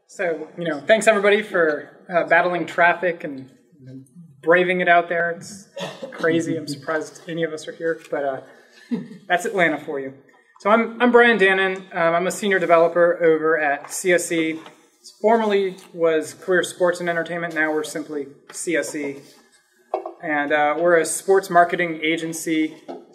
So, thanks everybody for battling traffic and braving it out there. It's crazy. I'm surprised any of us are here, but that's Atlanta for you. So I'm Brian Dannon. I'm a senior developer over at CSE. Formerly was Career Sports and Entertainment. Now we're simply CSE. And we're a sports marketing agency.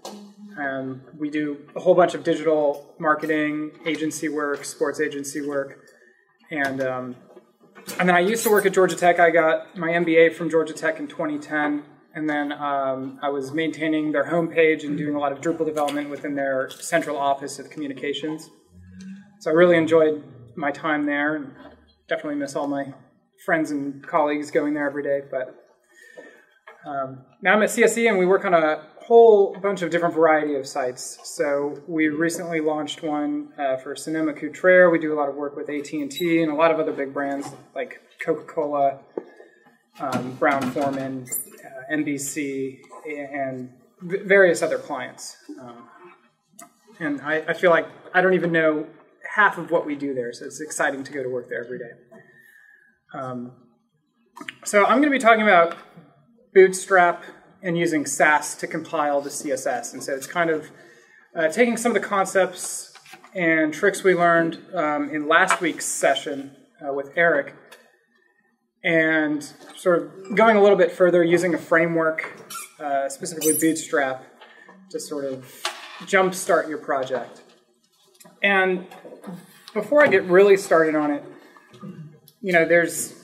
We do a whole bunch of digital marketing, agency work, sports agency work. And then I used to work at Georgia Tech. I got my MBA from Georgia Tech in 2010. And then I was maintaining their homepage and doing a lot of Drupal development within their central office of communications. So I really enjoyed my time there, and definitely miss all my friends and colleagues going there every day. But now I'm at CSE, and we work on a whole bunch of different variety of sites. So we recently launched one for Sonoma-Cutrer. We do a lot of work with AT&T and a lot of other big brands like Coca-Cola, Brown-Forman, NBC, and various other clients. And I feel like I don't even know half of what we do there, so it's exciting to go to work there every day. So I'm going to be talking about Bootstrap and using Sass to compile the CSS. And so it's kind of taking some of the concepts and tricks we learned in last week's session with Eric and sort of going a little bit further using a framework, specifically Bootstrap, to sort of jumpstart your project. And before I get really started on it, there's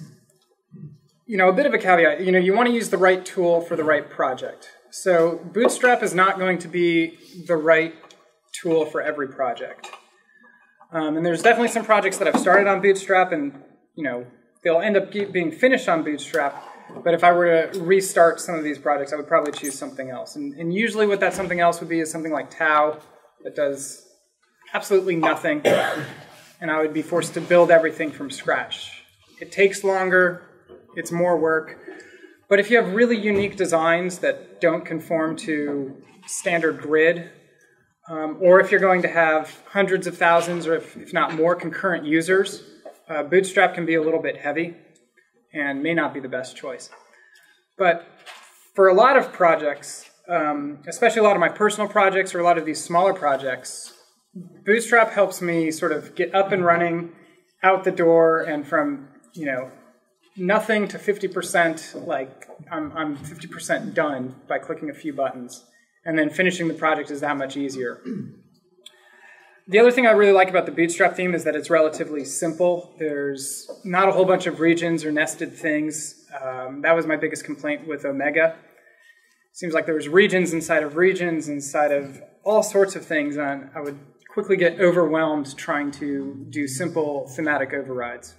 a bit of a caveat. You want to use the right tool for the right project. So Bootstrap is not going to be the right tool for every project. And there's definitely some projects that I've started on Bootstrap, and they'll end up being finished on Bootstrap. But if I were to restart some of these projects, I would probably choose something else. And usually what that something else would be is something like Tau that does absolutely nothing. And I would be forced to build everything from scratch. It takes longer. It's more work. But if you have really unique designs that don't conform to standard grid, or if you're going to have hundreds of thousands, or if not more, concurrent users, Bootstrap can be a little bit heavy and may not be the best choice. But for a lot of projects, especially a lot of my personal projects or a lot of these smaller projects, Bootstrap helps me sort of get up and running, out the door, and from nothing to 50%, like I'm 50% done by clicking a few buttons. And then finishing the project is that much easier. The other thing I really like about the Bootstrap theme is that it's relatively simple. There's not a whole bunch of regions or nested things. That was my biggest complaint with Omega. It seems like there was regions inside of all sorts of things, and I would quickly get overwhelmed trying to do simple thematic overrides.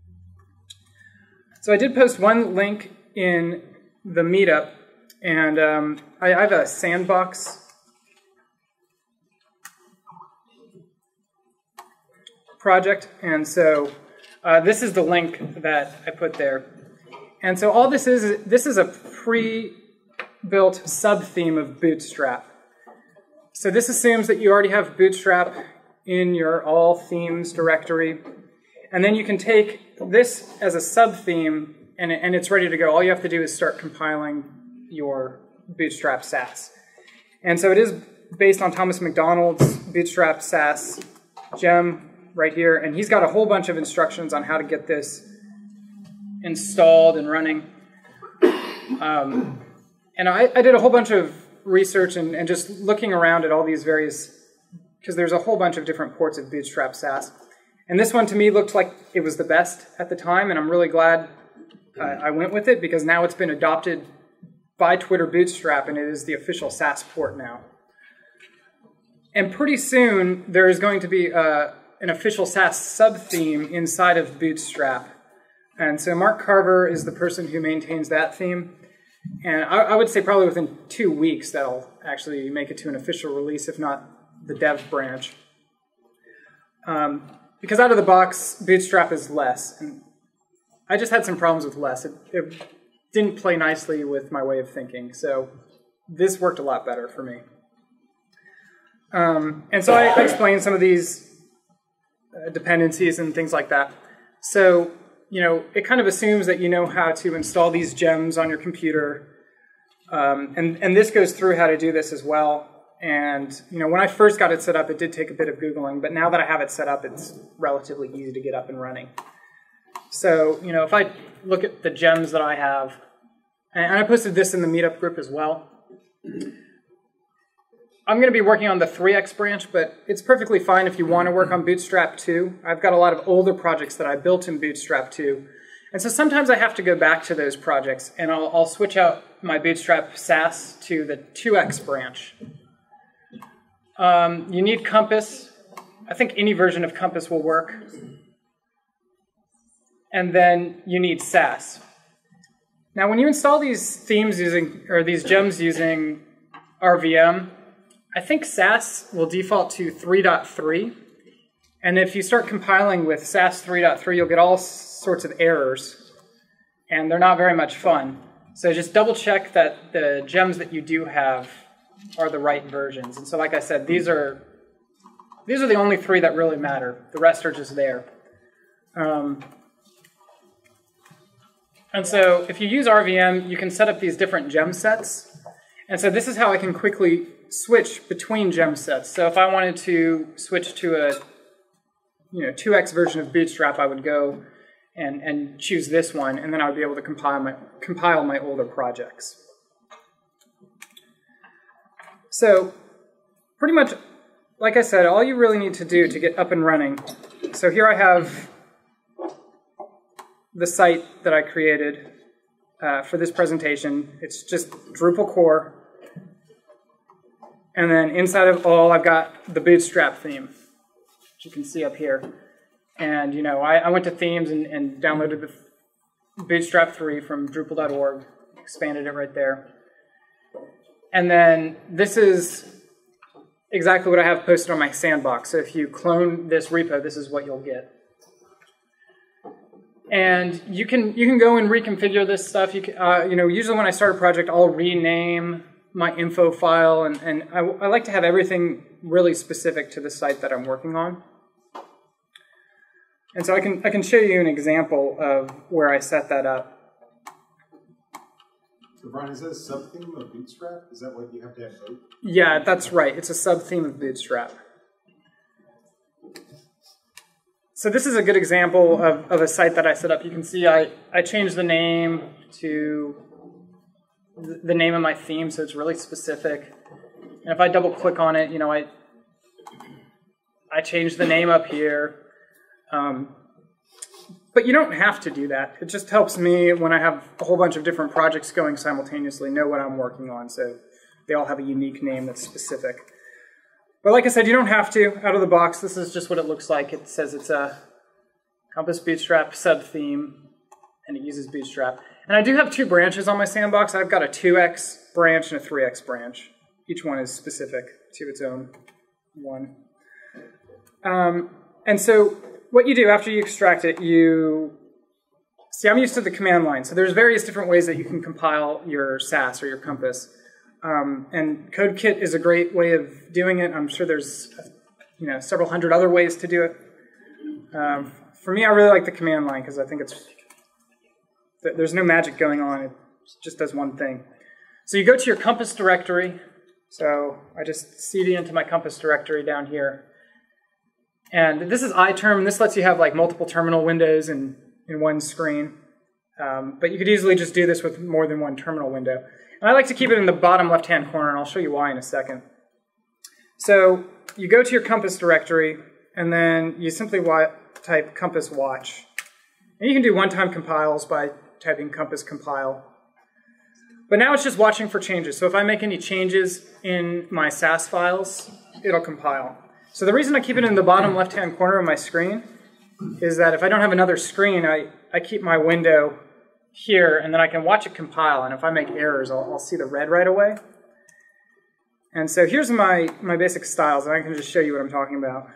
So I did post one link in the meetup, and I have a sandbox project, and so this is the link that I put there. And so all this is a pre-built sub-theme of Bootstrap. So this assumes that you already have Bootstrap in your all themes directory. And then you can take this as a sub-theme, and it's ready to go. All you have to do is start compiling your Bootstrap Sass. And so it is based on Thomas McDonald's Bootstrap Sass gem right here. And he's got a whole bunch of instructions on how to get this installed and running. And I did a whole bunch of research and just looking around at all these various, because there's a whole bunch of different ports of Bootstrap Sass. And this one to me looked like it was the best at the time, and I'm really glad I went with it because now it's been adopted by Twitter Bootstrap, and it is the official Sass port now. And pretty soon there is going to be an official Sass sub-theme inside of Bootstrap. And so Mark Carver is the person who maintains that theme. And I would say probably within 2 weeks that'll actually make it to an official release, if not the dev branch. Because out of the box, Bootstrap is less. And I just had some problems with less. It didn't play nicely with my way of thinking. So this worked a lot better for me. And so I explained some of these dependencies and things like that. So, it kind of assumes that you know how to install these gems on your computer. And this goes through how to do this as well. And, when I first got it set up, it did take a bit of Googling, but now that I have it set up, it's relatively easy to get up and running. So, if I look at the gems that I have, and I posted this in the meetup group as well. I'm going to be working on the 3x branch, but it's perfectly fine if you want to work on Bootstrap 2. I've got a lot of older projects that I built in Bootstrap 2. And so sometimes I have to go back to those projects, and I'll switch out my Bootstrap Sass to the 2x branch. You need Compass. I think any version of Compass will work. And then you need Sass. Now, when you install these themes these gems using RVM, I think Sass will default to 3.3. And if you start compiling with Sass 3.3, you'll get all sorts of errors. And they're not very much fun. So just double check that the gems that you do have are the right versions. And so like I said, these are the only 3 that really matter. The rest are just there. And so if you use RVM, you can set up these different gem sets. And so this is how I can quickly switch between gem sets. So if I wanted to switch to a 2x version of Bootstrap, I would go and choose this one, and then I would be able to compile my older projects. So pretty much, like I said, all you really need to do to get up and running. So here I have the site that I created for this presentation. It's just Drupal core. And then inside of all, I've got the Bootstrap theme, which you can see up here. And, I went to themes and downloaded the Bootstrap 3 from Drupal.org, expanded it right there. And then this is exactly what I have posted on my sandbox. So if you clone this repo, this is what you'll get. And you can go and reconfigure this stuff. Usually when I start a project, I'll rename my info file, and I like to have everything really specific to the site that I'm working on. And so I can show you an example of where I set that up. So Brian, is that a sub-theme of Bootstrap? Is that what you have to have both? Yeah, that's right. It's a sub-theme of Bootstrap. So this is a good example of a site that I set up. You can see I changed the name to the name of my theme, so it's really specific. And if I double click on it, I changed the name up here. But you don't have to do that. It just helps me when I have a whole bunch of different projects going simultaneously know what I'm working on, so they all have a unique name that's specific. But like I said, you don't have to. Out of the box, this is just what it looks like. It says it's a Compass Bootstrap sub-theme, and it uses Bootstrap. And I do have 2 branches on my sandbox. I've got a 2x branch and a 3x branch. Each one is specific to its own one. And so what you do after you extract it, see, I'm used to the command line. So there's various different ways that you can compile your Sass or your Compass. And CodeKit is a great way of doing it. I'm sure there's several hundred other ways to do it. For me, I really like the command line because I think there's no magic going on. It just does one thing. So you go to your Compass directory. So I just cd into my Compass directory down here. And this is iTerm. This lets you have like multiple terminal windows in one screen. But you could easily just do this with more than one terminal window. And I like to keep it in the bottom left-hand corner, and I'll show you why in a second. So you go to your Compass directory, and then you simply type Compass watch. And you can do one-time compiles by typing Compass compile. But now it's just watching for changes. So if I make any changes in my Sass files, it'll compile. So the reason I keep it in the bottom left-hand corner of my screen is that if I don't have another screen, I keep my window here, and then I can watch it compile. And if I make errors, I'll see the red right away. And so here's my basic styles, and I can just show you what I'm talking about.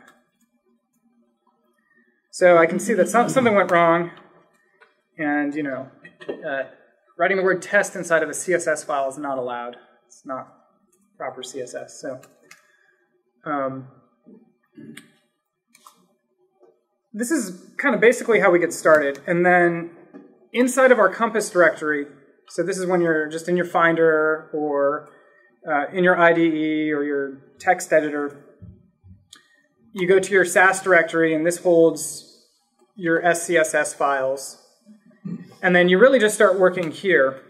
So I can see that something went wrong, and writing the word test inside of a CSS file is not allowed. It's not proper CSS. So this is kind of basically how we get started. And then inside of our Compass directory, so this is when you're just in your Finder or in your IDE or your text editor, you go to your SAS directory, and this holds your SCSS files. And then you really just start working here.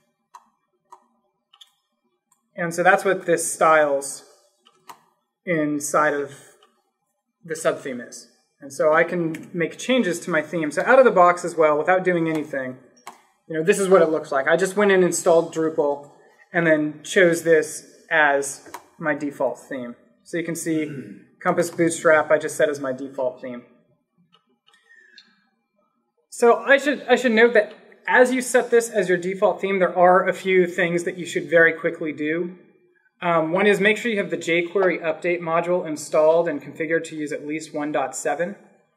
And so that's what this styles inside of the subtheme is. And so I can make changes to my theme. So out of the box as well, without doing anything, this is what it looks like. I just went and installed Drupal and then chose this as my default theme. So you can see Compass Bootstrap I just set as my default theme. So I should note that as you set this as your default theme, there are a few things that you should very quickly do. One is make sure you have the jQuery update module installed and configured to use at least 1.7.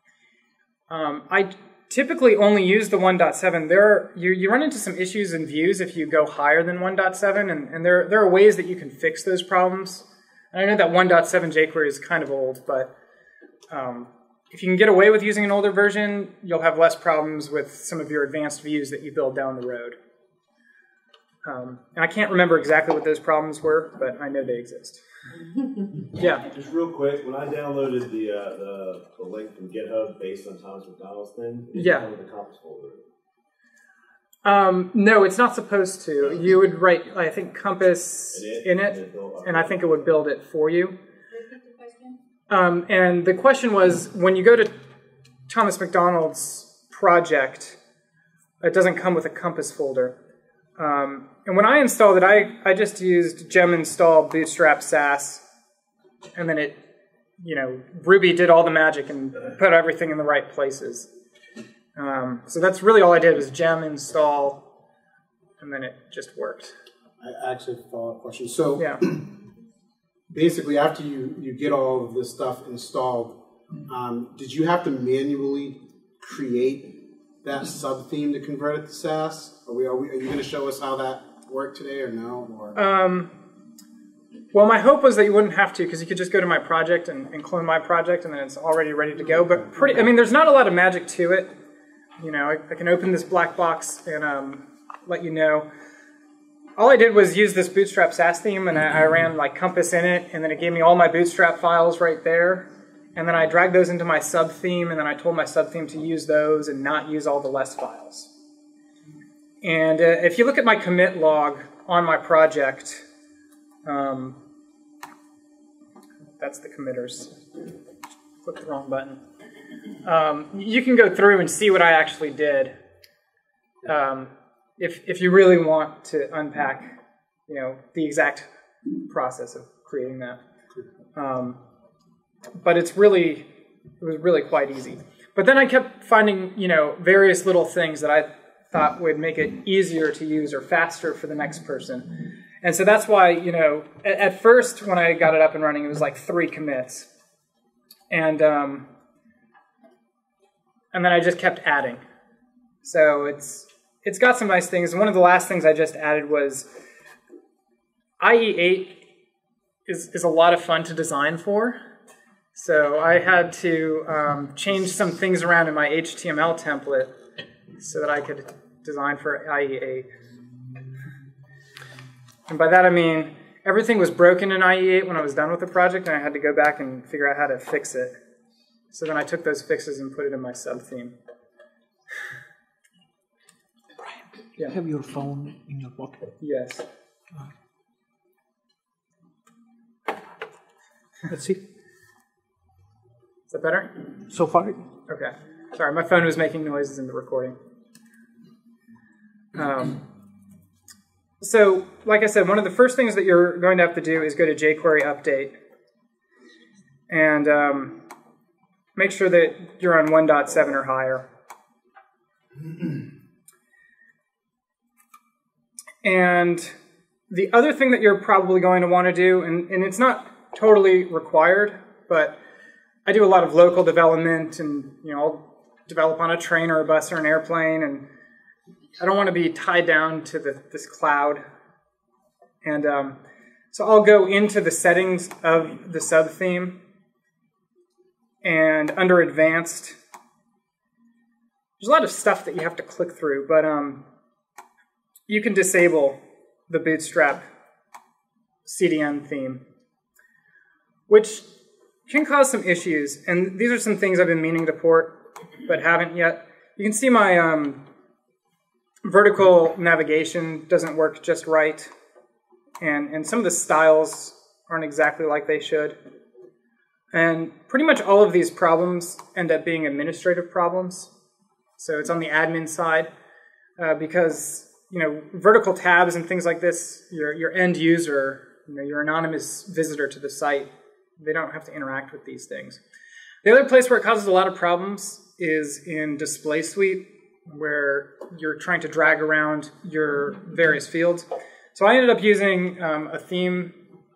I typically only use the 1.7. You run into some issues in views if you go higher than 1.7, and there are ways that you can fix those problems. And I know that 1.7 jQuery is kind of old, but if you can get away with using an older version, you'll have less problems with some of your advanced views that you build down the road. And I can't remember exactly what those problems were, but I know they exist. Yeah. Just real quick, when I downloaded the link from GitHub based on Thomas McDonald's thing, it didn't come with the Compass folder. No, it's not supposed to. You would write, I think, Compass in it, and I think it would build it for you. And the question was, when you go to Thomas McDonald's project, it doesn't come with a Compass folder. And when I installed it, I just used gem install bootstrap SAS, and then it, Ruby did all the magic and put everything in the right places. So that's really all I did was gem install, and then it just worked. I actually have a follow-up question. So yeah. Basically, after you get all of this stuff installed, did you have to manually create that sub-theme to convert it to SAS? Are you going to show us how that worked today or no? Or? Well, my hope was that you wouldn't have to, because you could just go to my project and clone my project, and then it's already ready to go. But there's not a lot of magic to it. I can open this black box and let you know. All I did was use this Bootstrap SAS theme, and I ran like Compass in it, and then it gave me all my Bootstrap files right there. And then I dragged those into my sub-theme, and then I told my sub-theme to use those and not use all the less files. And if you look at my commit log on my project, that's the committers. Click the wrong button. You can go through and see what I actually did. If you really want to unpack, the exact process of creating that. But it was really quite easy. But then I kept finding, various little things that I thought would make it easier to use or faster for the next person. And so that's why, at first when I got it up and running, it was like 3 commits. And then I just kept adding. So it's got some nice things. One of the last things I just added was IE8 is a lot of fun to design for. So I had to change some things around in my HTML template so that I could design for IE8. And by that I mean everything was broken in IE8 when I was done with the project, and I had to go back and figure out how to fix it. So then I took those fixes and put it in my sub-theme. Brian, yeah. You have your phone in your pocket? Yes. Let's see. Is that better? So far? Okay. Sorry, my phone was making noises in the recording. So, like I said, one of the first things that you're going to have to do is go to jQuery update and make sure that you're on 1.7 or higher. And the other thing that you're probably going to want to do, and it's not totally required, but I do a lot of local development, and I'll develop on a train or a bus or an airplane, and I don't want to be tied down to this cloud. And so I'll go into the settings of the sub-theme, and under Advanced, there's a lot of stuff that you have to click through, but you can disable the Bootstrap CDN theme, which can cause some issues. And these are some things I've been meaning to port, but haven't yet. You can see my vertical navigation doesn't work just right. And some of the styles aren't exactly like they should. And pretty much all of these problems end up being administrative problems. So it's on the admin side because vertical tabs and things like this, your end user, your anonymous visitor to the site, they don't have to interact with these things. The other place where it causes a lot of problems is in Display Suite, where you're trying to drag around your various fields. So I ended up using a theme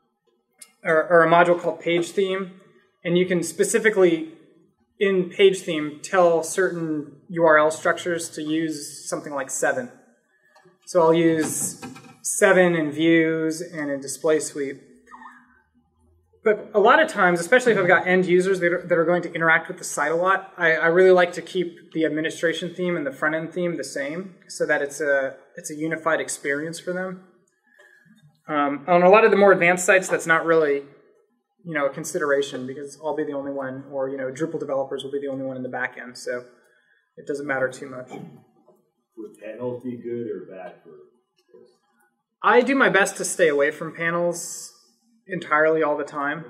or a module called Page Theme, and you can specifically in Page Theme tell certain URL structures to use something like 7. So I'll use 7 in Views and in Display Suite. But a lot of times, especially if I've got end users that are going to interact with the site a lot, I really like to keep the administration theme and the front end theme the same so that it's a unified experience for them. On a lot of the more advanced sites, that's not really a consideration because I'll be the only one, or Drupal developers will be the only one in the back end, so it doesn't matter too much. Would panels be good or bad for this? I do my best to stay away from panels entirely all the time.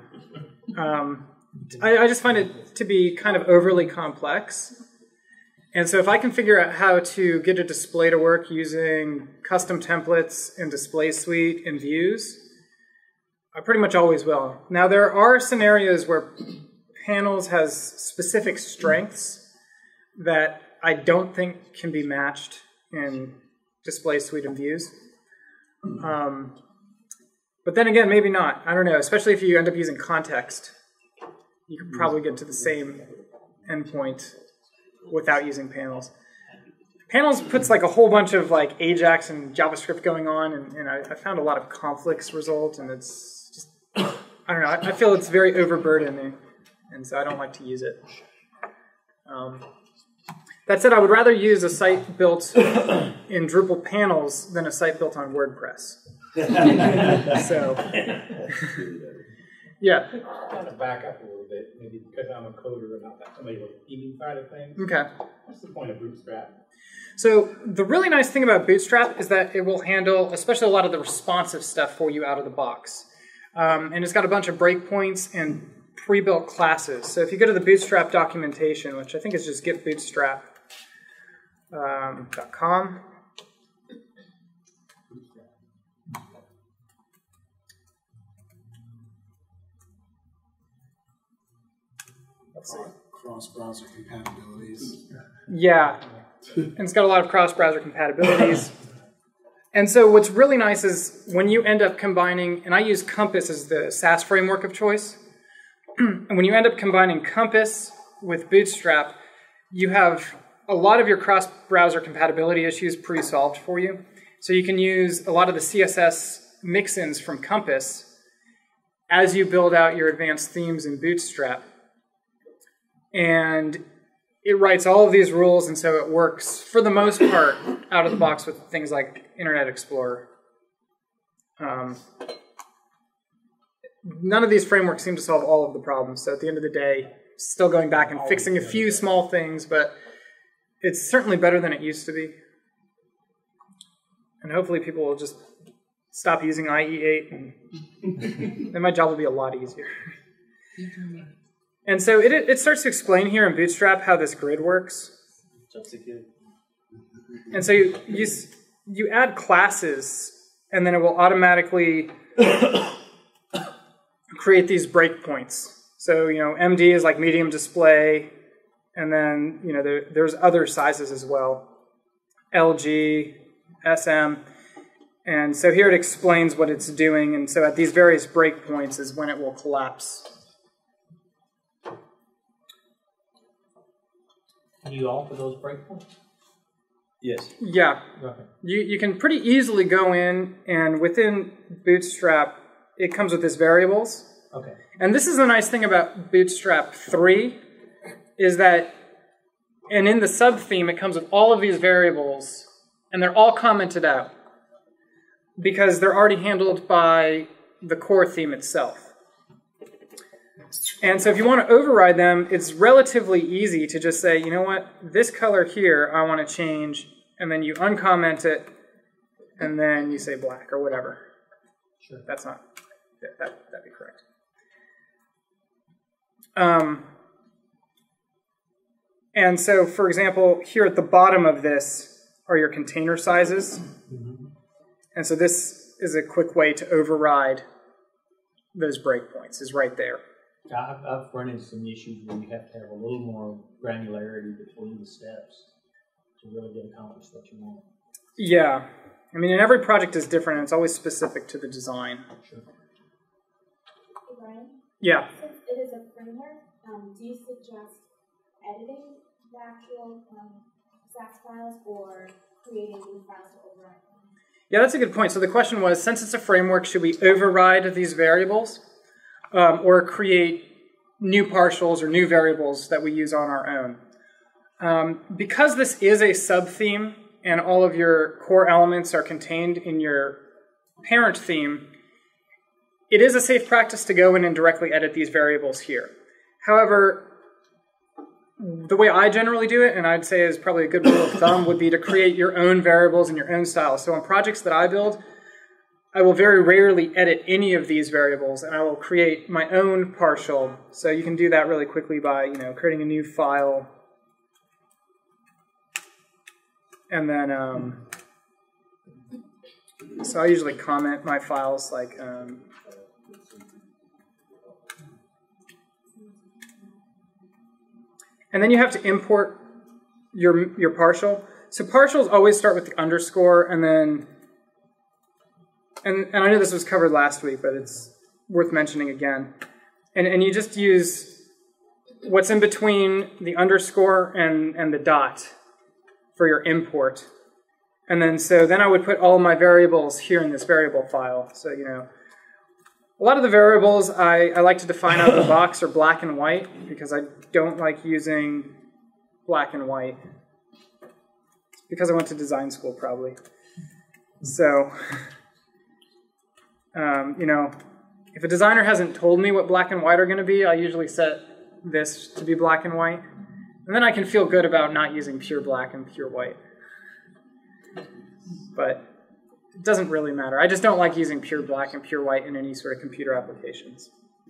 I just find it to be kind of overly complex. And so if I can figure out how to get a display to work using custom templates in Display Suite and Views, I pretty much always will. Now there are scenarios where panels has specific strengths that I don't think can be matched in Display Suite and Views. But then again, maybe not. I don't know, especially if you end up using context. You could probably get to the same endpoint without using panels. Panels puts like a whole bunch of like Ajax and JavaScript going on, and I found a lot of conflicts result, and it's just, I don't know, I feel it's very overburdening, and so I don't like to use it. That said, I would rather use a site built in Drupal panels than a site built on WordPress. So, yeah. Kind of back up a little bit, maybe because I'm a coder and not somebody with the theming side of things. Okay. What's the point of Bootstrap? So the really nice thing about Bootstrap is that it will handle, especially a lot of the responsive stuff for you out of the box. And it's got a bunch of breakpoints and pre-built classes. So if you go to the Bootstrap documentation, which I think is just getbootstrap.com. Cross-browser compatibilities. Yeah, and it's got a lot of cross-browser compatibilities. And so what's really nice is when you end up combining, and I use Compass as the Sass framework of choice, and when you end up combining Compass with Bootstrap, you have a lot of your cross-browser compatibility issues pre-solved for you. So you can use a lot of the CSS mix-ins from Compass as you build out your advanced themes in Bootstrap. And it writes all of these rules, and so it works, for the most part, out of the box with things like Internet Explorer. None of these frameworks seem to solve all of the problems, so at the end of the day, still going back and fixing a few small things, but it's certainly better than it used to be. And hopefully people will just stop using IE8, and then my job will be a lot easier. And so it starts to explain here in Bootstrap how this grid works. And so you add classes, and then it will automatically create these breakpoints. So MD is like medium display, and then there's other sizes as well, LG, SM, and so here it explains what it's doing. And so at these various breakpoints is when it will collapse. Can you alter those breakpoints? Yes. Yeah. Okay. You can pretty easily go in, and within Bootstrap, it comes with these variables. Okay. And this is the nice thing about Bootstrap 3, is that And in the sub-theme, it comes with all of these variables, and they're all commented out because they're already handled by the core theme itself. And so if you want to override them, it's relatively easy to just say, you know what, this color here I want to change, and then you uncomment it, and then you say black or whatever. Sure. That's not, that'd be correct. And so, for example, here at the bottom of this are your container sizes. And so this is a quick way to override those breakpoints, is right there. I've run into some issues where you have to have a little more granularity between the steps to really get accomplished what you want. Yeah. I mean, and every project is different, and it's always specific to the design. Sure. Hey, Brian? Yeah. Since it is a framework, do you suggest editing the actual SAS files or creating new files to override them? Yeah, that's a good point. So the question was, since it's a framework, should we override these variables or create new partials or new variables that we use on our own? Because this is a sub-theme and all of your core elements are contained in your parent theme, it is a safe practice to go in and directly edit these variables here. However, the way I generally do it, and I'd say is probably a good rule of thumb, would be to create your own variables in your own style. So on projects that I build, I will very rarely edit any of these variables, and I will create my own partial. So you can do that really quickly by, creating a new file, and then so I usually comment my files like and then you have to import your partial. So partials always start with the underscore, and then, and I know this was covered last week, but it's worth mentioning again. And you just use what's in between the underscore and the dot for your import. And then, so then I would put all my variables here in this variable file. So, a lot of the variables I like to define out of the box are black and white because I don't like using black and white. It's because I went to design school, probably. So, if a designer hasn't told me what black and white are going to be, I usually set this to be black and white. And then I can feel good about not using pure black and pure white. But it doesn't really matter. I just don't like using pure black and pure white in any sort of computer applications.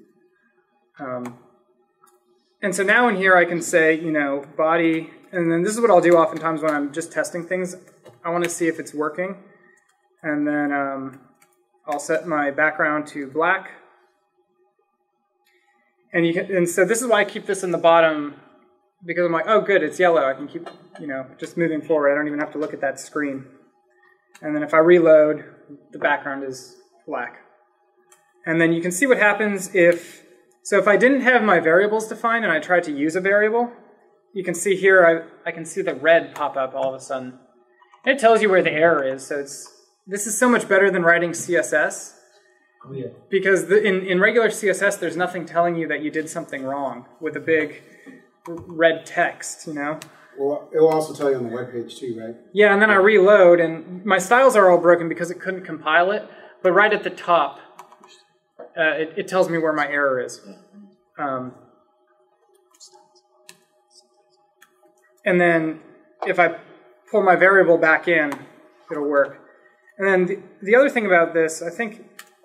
And so now in here I can say, body, and then this is what I'll do oftentimes when I'm just testing things. I want to see if it's working. And then I'll set my background to black. And so this is why I keep this in the bottom, because I'm like, oh good, it's yellow. I can keep, just moving forward. I don't even have to look at that screen. And then if I reload, the background is black. And then you can see what happens if I didn't have my variables defined and I tried to use a variable, you can see here, I can see the red pop up all of a sudden. And it tells you where the error is. So this is so much better than writing CSS. Oh, yeah. Because in regular CSS, there's nothing telling you that you did something wrong with a big red text, Well, it will also tell you on the web page too, right? Yeah, and then I reload, and my styles are all broken because it couldn't compile it. But right at the top, it tells me where my error is. And then if I pull my variable back in, it'll work. And then the other thing about this, I think,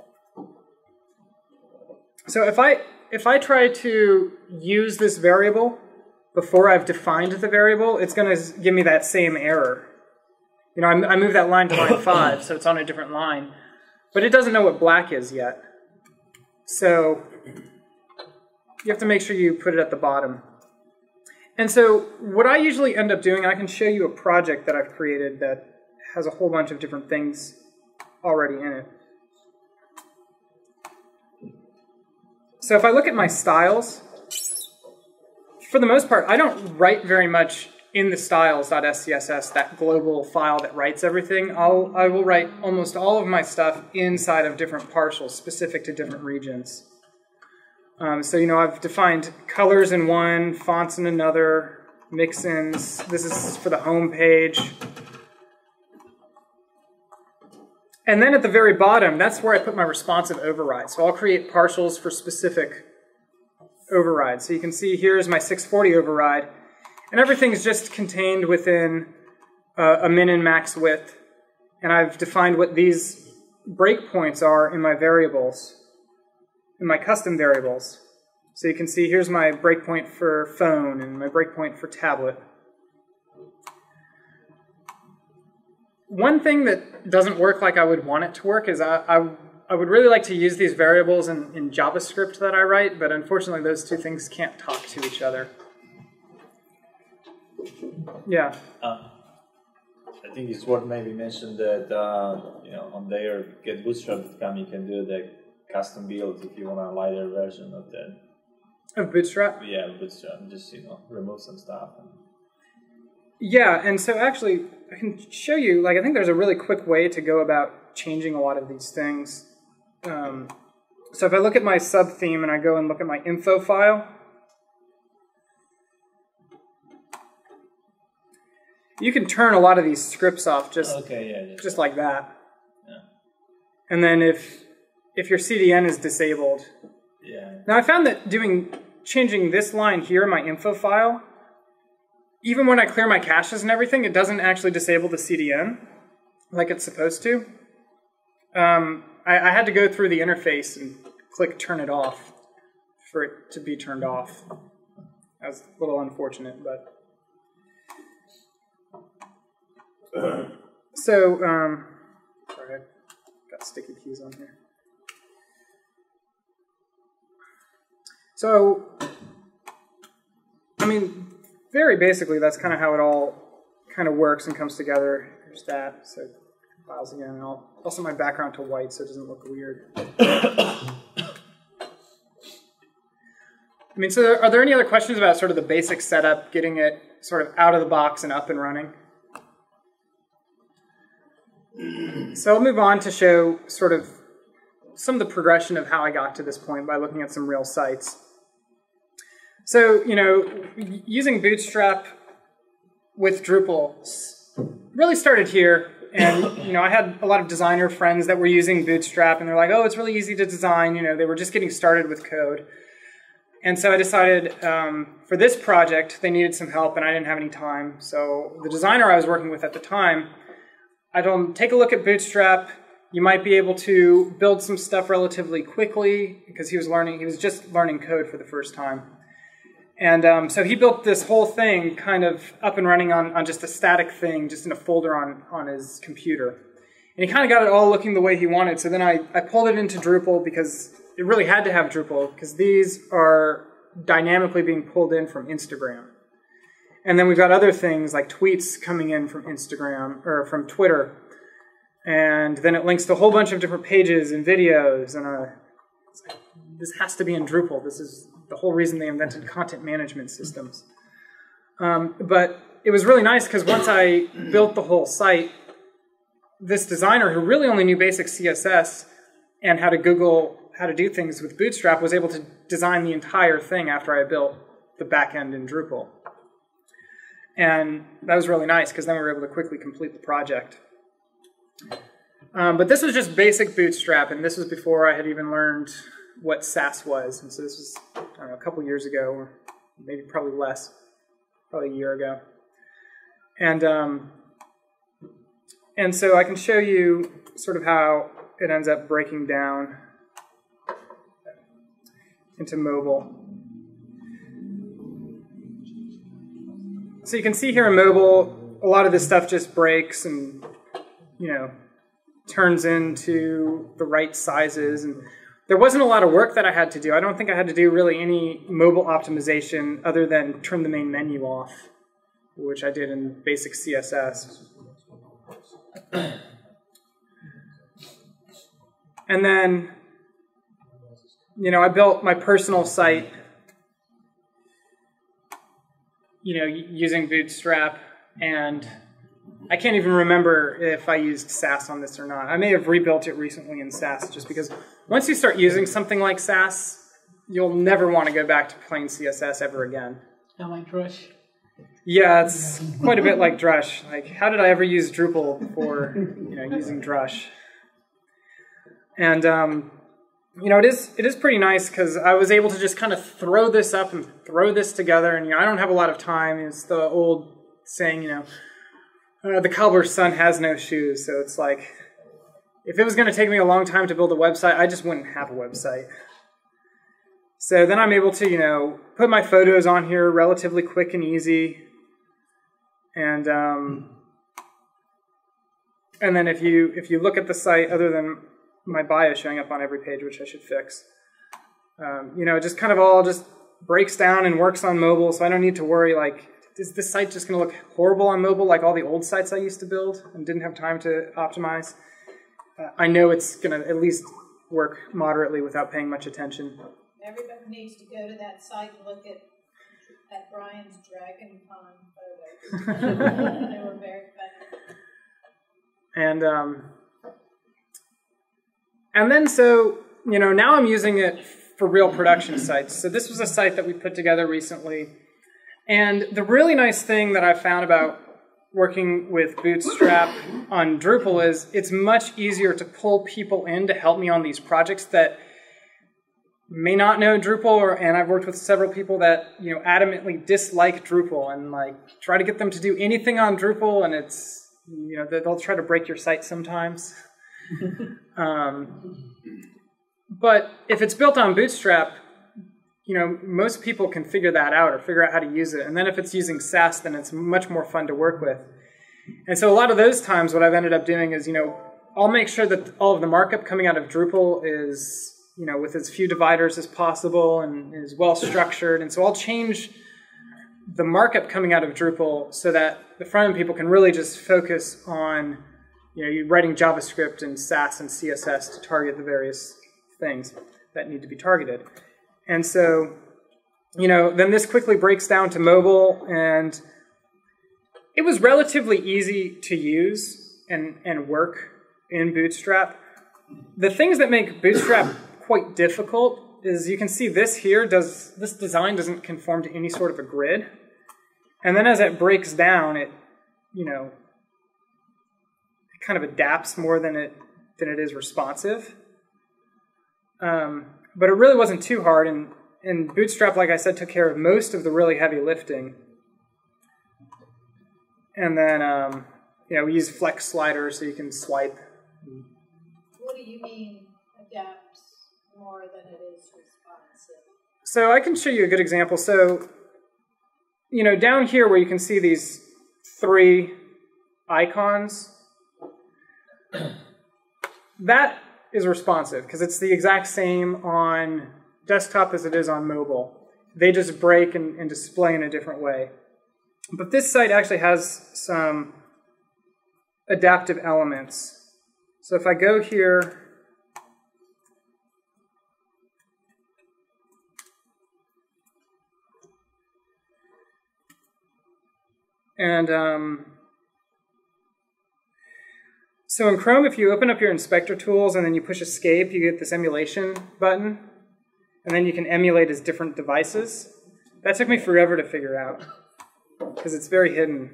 so if I try to use this variable before I've defined the variable, it's going to give me that same error. I move that line to line 5, so it's on a different line. But it doesn't know what black is yet. So you have to make sure you put it at the bottom. And so what I usually end up doing, I can show you a project that I've created that has a whole bunch of different things already in it. So if I look at my styles, for the most part, I don't write very much in the styles.scss, that global file that writes everything. I will write almost all of my stuff inside of different partials specific to different regions. So, I've defined colors in one, fonts in another, mix-ins. This is for the home page. And then at the very bottom, that's where I put my responsive override. So I'll create partials for specific overrides. So you can see here's my 640 override. And everything's just contained within a min and max width. And I've defined what these breakpoints are in my variables, in my custom variables. So you can see here's my breakpoint for phone and my breakpoint for tablet. One thing that doesn't work like I would want it to work is I would really like to use these variables in JavaScript that I write, but unfortunately those two things can't talk to each other. Yeah. I think it's worth maybe mention that on their Get Bootstrap.com you can do the custom build if you want a lighter version of that. Of Bootstrap? Yeah, Bootstrap. Just remove some stuff. Yeah, and so actually I can show you. I think there's a really quick way to go about changing a lot of these things. So if I look at my sub theme and I go and look at my info file. You can turn a lot of these scripts off just like that. Yeah. And then if your CDN is disabled. Yeah. Now I found that changing this line here in my info file, even when I clear my caches and everything, it doesn't actually disable the CDN like it's supposed to. I had to go through the interface and click turn it off for it to be turned off. That was a little unfortunate, but. So, sorry, I got sticky keys on here. So, I mean, very basically, that's kind of how it all kind of works and comes together. There's that. So, files again, and I'll set my background to white so it doesn't look weird. I mean, so are there any other questions about sort of the basic setup, getting it sort of out of the box and up and running? So I'll move on to show sort of some of the progression of how I got to this point by looking at some real sites. So, using Bootstrap with Drupal really started here. And, I had a lot of designer friends that were using Bootstrap, and they're like, oh, it's really easy to design. They were just getting started with code. And so I decided for this project, they needed some help, and I didn't have any time. So the designer I was working with at the time, I told him, take a look at Bootstrap. You might be able to build some stuff relatively quickly, because he was just learning code for the first time. And so he built this whole thing kind of up and running on just a static thing, just in a folder on his computer. And he kind of got it all looking the way he wanted. So then I pulled it into Drupal, because it really had to have Drupal, because these are dynamically being pulled in from Instagram. And then we've got other things like tweets coming in from Instagram or from Twitter. And then it links to a whole bunch of different pages and videos. And it's like, this has to be in Drupal. This is the whole reason they invented content management systems. But it was really nice because once I built the whole site, this designer who really only knew basic CSS and how to do things with Bootstrap was able to design the entire thing after I built the back end in Drupal. And that was really nice because then we were able to quickly complete the project. But this was just basic Bootstrap, and this was before I had even learned what Sass was. And so this was, I don't know, a couple years ago, or maybe probably less, probably a year ago. And so I can show you sort of how it ends up breaking down into mobile. So you can see here in mobile, a lot of this stuff just breaks and, turns into the right sizes. And there wasn't a lot of work that I had to do. I don't think I had to do really any mobile optimization other than trim the main menu off, which I did in basic CSS. And then, I built my personal site, using Bootstrap, and I can't even remember if I used Sass on this or not. I may have rebuilt it recently in Sass, just because once you start using something like Sass, you'll never want to go back to plain CSS ever again. How my crush? Yeah, it's quite a bit like Drush. Like, how did I ever use Drupal before, using Drush? And it is pretty nice because I was able to just kind of throw this up and throw this together. And I don't have a lot of time. It's the old saying, the cobbler's son has no shoes. So it's like, if it was going to take me a long time to build a website, I just wouldn't have a website. So then I'm able to, put my photos on here relatively quick and easy. And then if you look at the site, other than my bio showing up on every page, which I should fix, it just kind of all just breaks down and works on mobile. So I don't need to worry, like, is this site just going to look horrible on mobile like all the old sites I used to build and didn't have time to optimize? I know it's going to at least work moderately without paying much attention. Everybody needs to go to that site and look at Brian's Dragon Con photos. They were very funny. And then so, now I'm using it for real production sites. So this was a site that we put together recently. And the really nice thing that I found about working with Bootstrap on Drupal is it's much easier to pull people in to help me on these projects that may not know Drupal, and I've worked with several people that adamantly dislike Drupal and like try to get them to do anything on Drupal, and it's they'll try to break your site sometimes. But if it's built on Bootstrap, most people can figure that out or figure out how to use it. And then if it's using Sass, then it's much more fun to work with. And so a lot of those times, what I've ended up doing is I'll make sure that all of the markup coming out of Drupal is with as few dividers as possible and is well structured. And so I'll change the markup coming out of Drupal so that the front-end people can really just focus on, you're writing JavaScript and Sass and CSS to target the various things that need to be targeted. And so, then this quickly breaks down to mobile, and it was relatively easy to use and work in Bootstrap. The things that make Bootstrap quite difficult is you can see this here, this design doesn't conform to any sort of a grid. And then as it breaks down, it kind of adapts more than it is responsive. But it really wasn't too hard, and Bootstrap, like I said, took care of most of the really heavy lifting. And then, we use flex sliders so you can swipe. What do you mean adapts more than it is responsive? So I can show you a good example. So, down here where you can see these 3 icons, that is responsive because it's the exact same on desktop as it is on mobile. They just break and display in a different way. But this site actually has some adaptive elements. So if I go here, and so in Chrome, if you open up your inspector tools and then you push escape, you get this emulation button, and then you can emulate as different devices. That took me forever to figure out because it's very hidden.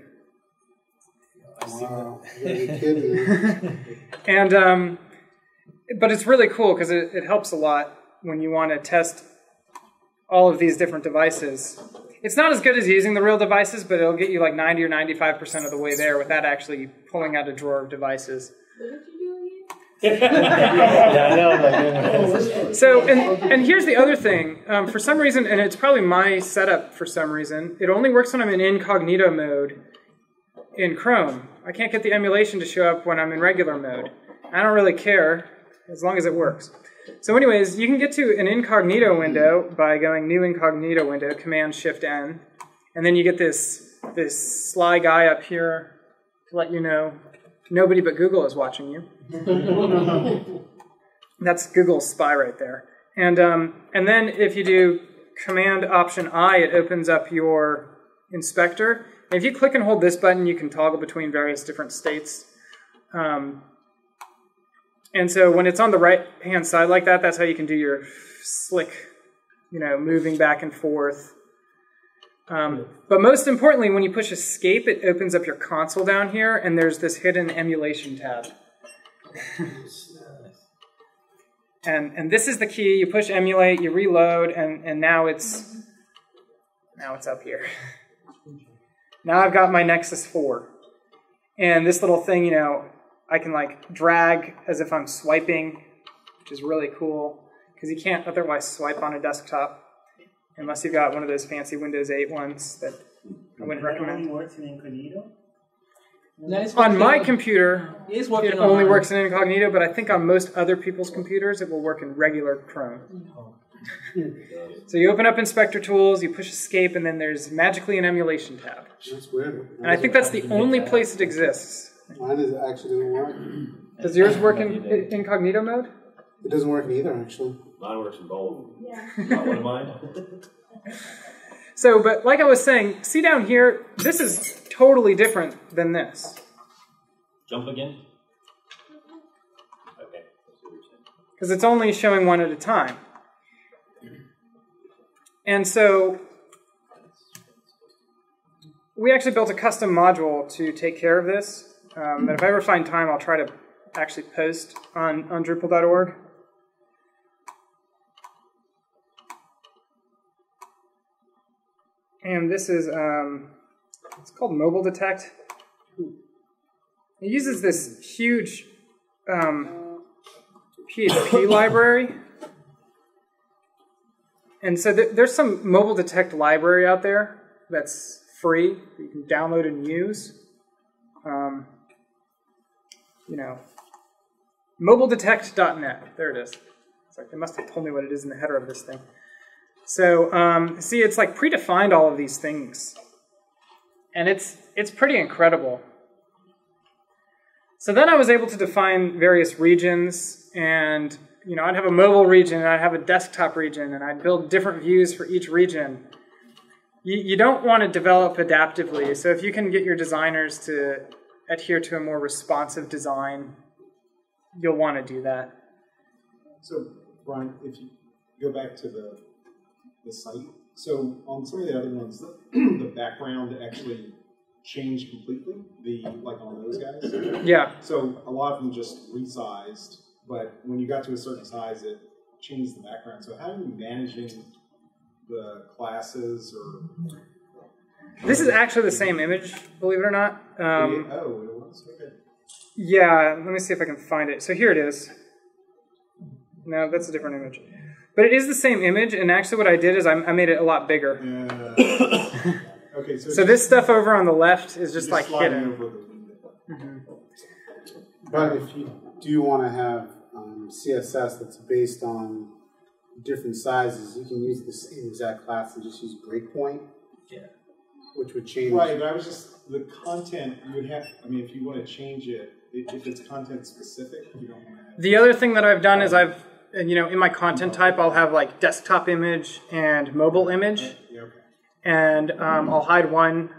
Wow, you're kidding. And but it's really cool because it helps a lot when you want to test all of these different devices. It's not as good as using the real devices, but it'll get you like 90 or 95% of the way there without actually pulling out a drawer of devices. What did you do again? Yeah, I know. So, and here's the other thing. For some reason, and it's probably my setup for some reason, it only works when I'm in incognito mode in Chrome. I can't get the emulation to show up when I'm in regular mode. I don't really care as long as it works. So anyways, you can get to an incognito window by going New Incognito Window, Command-Shift-N, and then you get this sly guy up here to let you know nobody but Google is watching you. That's Google's spy right there. And then if you do Command-Option-I, it opens up your inspector. And if you click and hold this button, you can toggle between various different states. And so when it's on the right-hand side like that, that's how you can do your slick, moving back and forth. But most importantly, when you push escape, it opens up your console down here, and there's this hidden emulation tab. And this is the key. You push emulate, you reload, and now it's up here. Now I've got my Nexus 4. And this little thing, you know, I can like drag as if I'm swiping, which is really cool, because you can't otherwise swipe on a desktop unless you've got one of those fancy Windows 8 ones that I wouldn't recommend. It only works in incognito? On my computer, It's it working only on works in incognito, but I think on most other people's computers, it will work in regular Chrome. So you open up Inspector Tools, you push Escape, and then there's magically an emulation tab. That's weird. And I think that's the only place it exists. Mine is actually doesn't work. Does yours work in incognito mode? It doesn't work in either, actually. Mine works in both. Yeah. Not one of mine. So, but like I was saying, see down here, this is totally different than this. Jump again? Okay. Because it's only showing one at a time. And so we actually built a custom module to take care of this. That if I ever find time, I'll try to actually post on Drupal.org. And this is, it's called Mobile Detect. It uses this huge PHP library. And so there's some Mobile Detect library out there that's free that you can download and use. You know, mobiledetect.net. There it is. It's like they must have told me what it is in the header of this thing. So see, it's like predefined all of these things, and it's pretty incredible. So then I was able to define various regions, and you know, I'd have a mobile region, and I'd have a desktop region, and I'd build different views for each region. You don't want to develop adaptively, so if you can get your designers to adhere to a more responsive design, you'll want to do that. So, Brian, if you go back to the site, so on some of the other ones, the background actually changed completely, like on those guys? Yeah. So a lot of them just resized, but when you got to a certain size, it changed the background. So how are you managing the classes or... This is actually the same image, believe it or not. Oh, it was? Okay. Yeah, let me see if I can find it. So here it is. No, that's a different image. But it is the same image, and actually what I did is I made it a lot bigger. Okay, so this stuff over on the left is just like hidden. Over the window. But if you do want to have CSS that's based on different sizes, you can use the same exact class and just use breakpoint. Yeah. Which would change. Right, but I was just, the content, you would have, I mean, if you want to change it, if it's content specific, you don't want to have... The other thing that I've done is I've, you know, in my content type, I'll have like desktop image and mobile image. Yeah, okay. And I'll hide one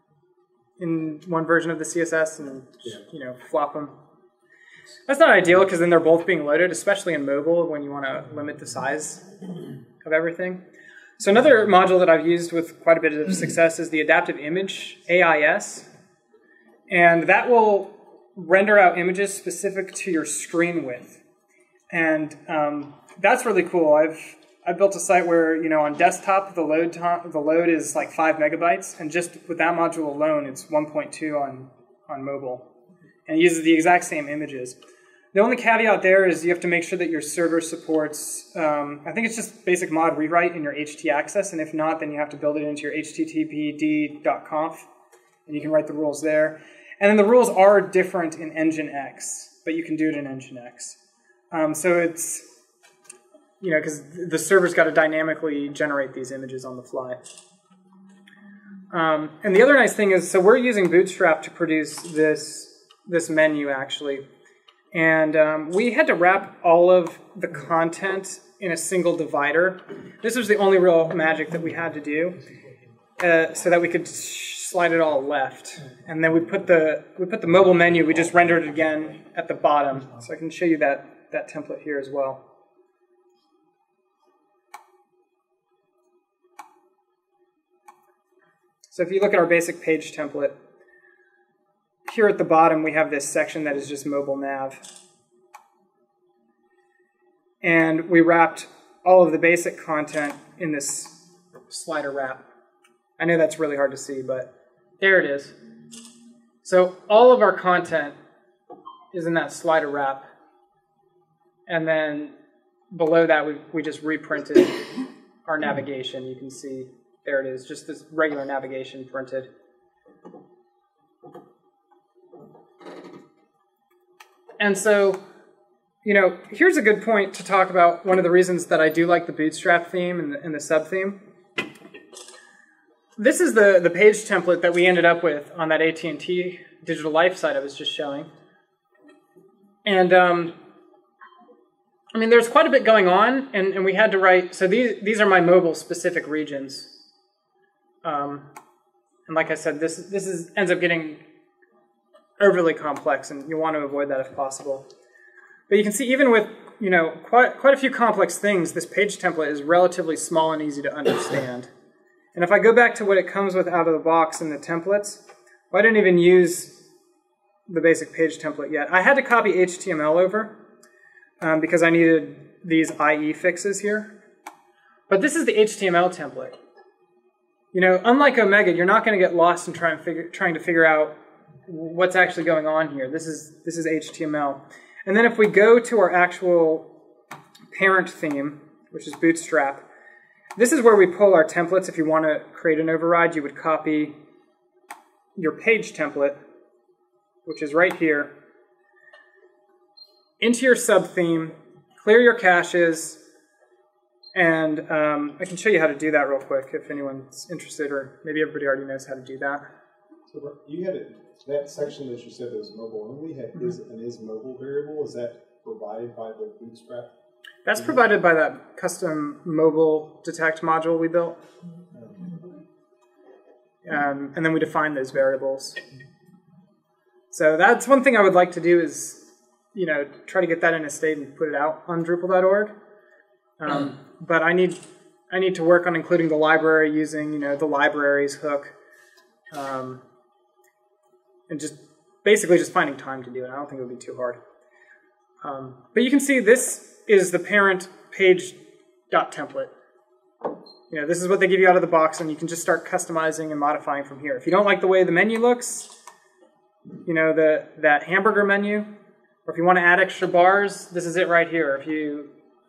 in one version of the CSS and, you know, flop them. That's not ideal because then they're both being loaded, especially in mobile when you want to limit the size of everything. So another module that I've used with quite a bit of success is the Adaptive Image, AIS. And that will render out images specific to your screen width. And that's really cool. I've built a site where, you know, on desktop, the load is like 5 megabytes. And just with that module alone, it's 1.2 on mobile. And it uses the exact same images. The only caveat there is you have to make sure that your server supports, I think it's just basic mod rewrite in your htaccess, and if not, then you have to build it into your httpd.conf, and you can write the rules there. And then the rules are different in Nginx, but you can do it in Nginx. So it's, you know, because the server's got to dynamically generate these images on the fly. And the other nice thing is, so we're using Bootstrap to produce this menu, actually. And we had to wrap all of the content in a single divider. This was the only real magic that we had to do, so that we could slide it all left. And then we put the mobile menu. We just rendered it again at the bottom. So I can show you that template here as well. So if you look at our basic page template, here at the bottom we have this section that is just mobile nav. And we wrapped all of the basic content in this slider wrap. I know that's really hard to see, but there it is. So all of our content is in that slider wrap. And then below that, we just reprinted our navigation. You can see, there it is, just this regular navigation printed. And so, you know, here's a good point to talk about one of the reasons that I do like the Bootstrap theme and the sub-theme. This is the page template that we ended up with on that AT&T Digital Life site I was just showing. And, I mean, there's quite a bit going on, and we had to write, so these are my mobile-specific regions. And like I said, this ends up getting overly complex, and you want to avoid that if possible. But you can see even with, you know, quite a few complex things, this page template is relatively small and easy to understand. And if I go back to what it comes with out of the box in the templates, well, I didn't even use the basic page template yet. I had to copy HTML over because I needed these IE fixes here. But this is the HTML template. You know, unlike Omega, you're not going to get lost in trying to figure out what's actually going on here. This is HTML. And then if we go to our actual parent theme, which is Bootstrap, this is where we pull our templates. If you want to create an override, you would copy your page template, which is right here, into your sub-theme, clear your caches, and I can show you how to do that real quick if anyone's interested, or maybe everybody already knows how to do that. So you had that section that you said that was mobile only had is mobile variable. Is that provided by the Bootstrap? That's provided by that custom mobile detect module we built. And then we define those variables. So that's one thing I would like to do is, you know, try to get that in a state and put it out on Drupal.org. But I need to work on including the library using, you know, the libraries hook. And just basically just finding time to do it. I don't think it would be too hard. But you can see this is the parent page.template. You know, this is what they give you out of the box, and you can just start customizing and modifying from here. If you don't like the way the menu looks, you know, that hamburger menu, or if you want to add extra bars, this is it right here. If you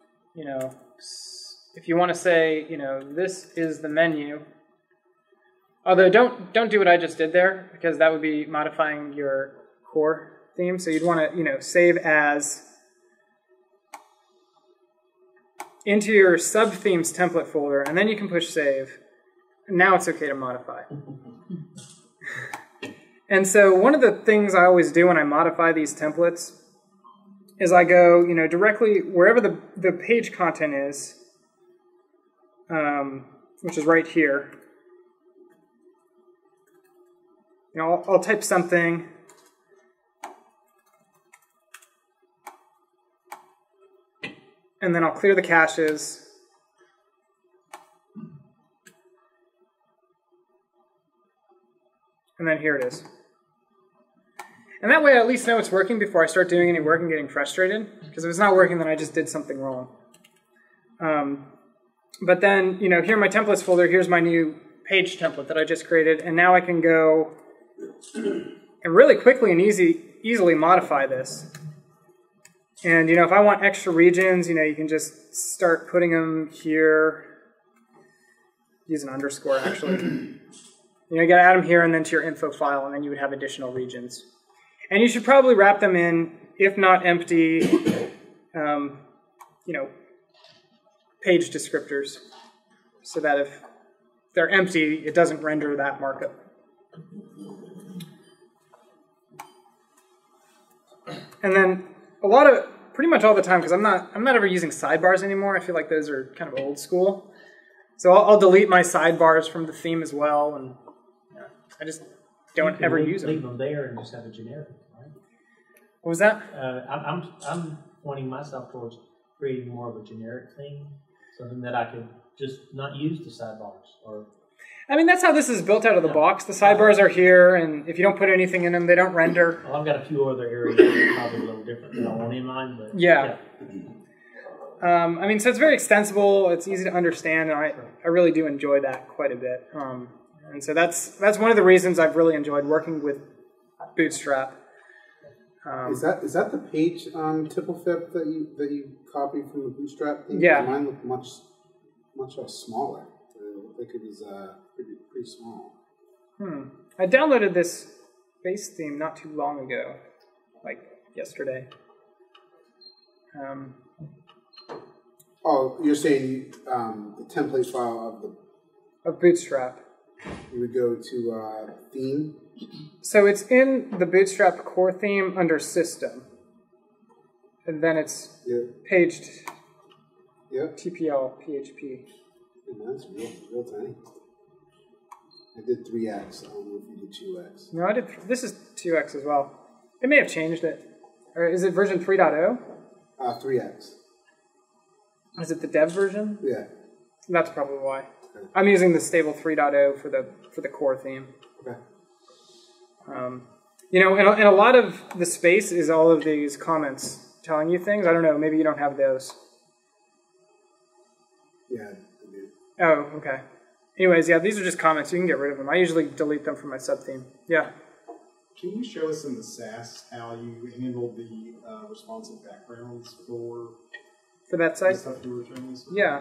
want to say, you know, this is the menu, although don't do what I just did there, because that would be modifying your core theme. So you'd want to, you know, save as into your sub-themes template folder, and then you can push save. And now it's okay to modify. And so one of the things I always do when I modify these templates is I go, you know, directly wherever the page content is, which is right here. You know, I'll type something. And then I'll clear the caches. And then here it is. And that way I at least know it's working before I start doing any work and getting frustrated. Because if it's not working, then I just did something wrong. But then, you know, here in my templates folder, here's my new page template that I just created. And now I can go and really quickly and easily modify this. And, you know, if I want extra regions, you know, you can just start putting them here. Use an underscore, actually. You know, you got to add them here and then to your info file, and then you would have additional regions. And you should probably wrap them in, if not empty, you know, page descriptors, so that if they're empty, it doesn't render that markup. And then pretty much all the time, because I'm not ever using sidebars anymore. I feel like those are kind of old school. So I'll delete my sidebars from the theme as well, and yeah, I just don't ever use them. Leave them there and just have a generic, right? What was that? I'm pointing myself towards creating more of a generic theme, something that I could just not use the sidebars. Or I mean, that's how this is built out of the box. The sidebars are here, and if you don't put anything in them, they don't render. Well, I've got a few other areas that are probably a little different than I want in mine, but Yeah. I mean, so it's very extensible. It's easy to understand, and I really do enjoy that quite a bit. And so that's one of the reasons I've really enjoyed working with Bootstrap. Is that the page on TippleFip that you copied from the Bootstrap thing? Yeah. Mine looked much smaller. It looked like it was pretty small. I downloaded this base theme not too long ago, like yesterday. Oh, you're saying the template file Of Bootstrap. you would go to theme? So it's in the Bootstrap core theme under System. And then it's paged TPL PHP. Yeah, that's real tiny. I did 3x. I don't know if you did 2x. No, I did. This is 2x as well. It may have changed it. Or is it version 3.0? 3x. Is it the dev version? Yeah. That's probably why. Okay. I'm using the stable 3.0 for the core theme. Okay. You know, and a lot of the space is all of these comments telling you things. I don't know. Maybe you don't have those. Yeah, I did. Oh, okay. Anyways, yeah, these are just comments. You can get rid of them. I usually delete them from my sub-theme. Yeah. Can you show us in the SAS how you handled the responsive backgrounds for that the site? stuff you were showing us? Yeah.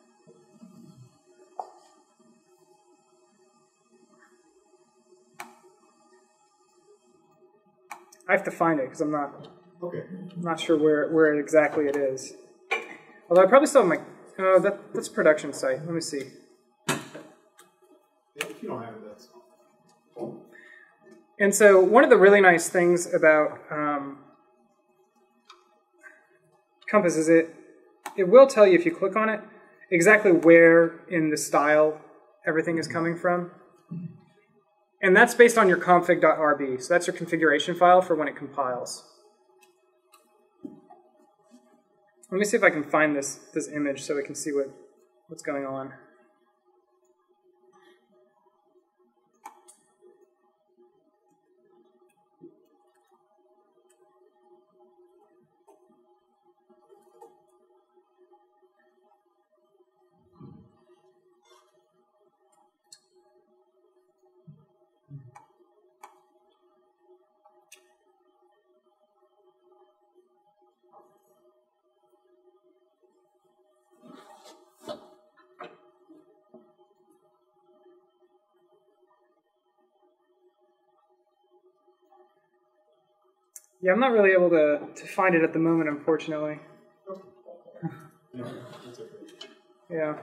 I have to find it because I'm not sure where exactly it is. Although I probably still have my... Oh, that's a production site. Let me see. If you don't have it, that's fine. And so one of the really nice things about Compass is it will tell you, if you click on it, exactly where in the style everything is coming from. And that's based on your config.rb. So that's your configuration file for when it compiles. Let me see if I can find this image so we can see what's going on. Yeah, I'm not really able to find it at the moment, unfortunately. Yeah.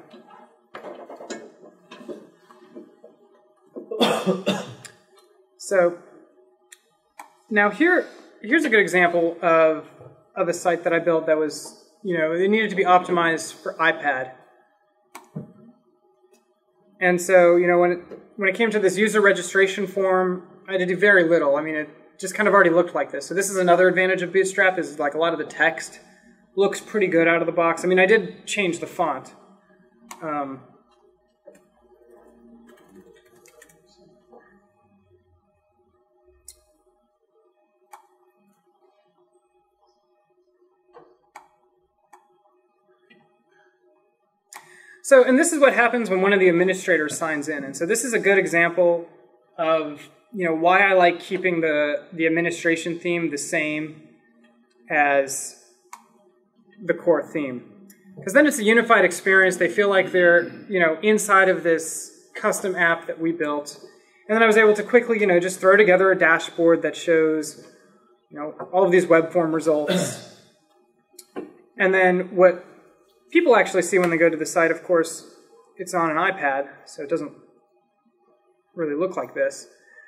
So now here's a good example of a site that I built that was, it needed to be optimized for iPad. And so, when it came to this user registration form, I had to do very little. I mean, it just kind of already looked like this. So this is another advantage of Bootstrap, is like a lot of the text looks pretty good out of the box. I mean, I did change the font. So, and this is what happens when one of the administrators signs in. And so this is a good example of why I like keeping the administration theme the same as the core theme. Because then it's a unified experience. They feel like they're, inside of this custom app that we built. And then I was able to quickly, just throw together a dashboard that shows, all of these web form results. And then what people actually see when they go to the site, of course, it's on an iPad, so it doesn't really look like this.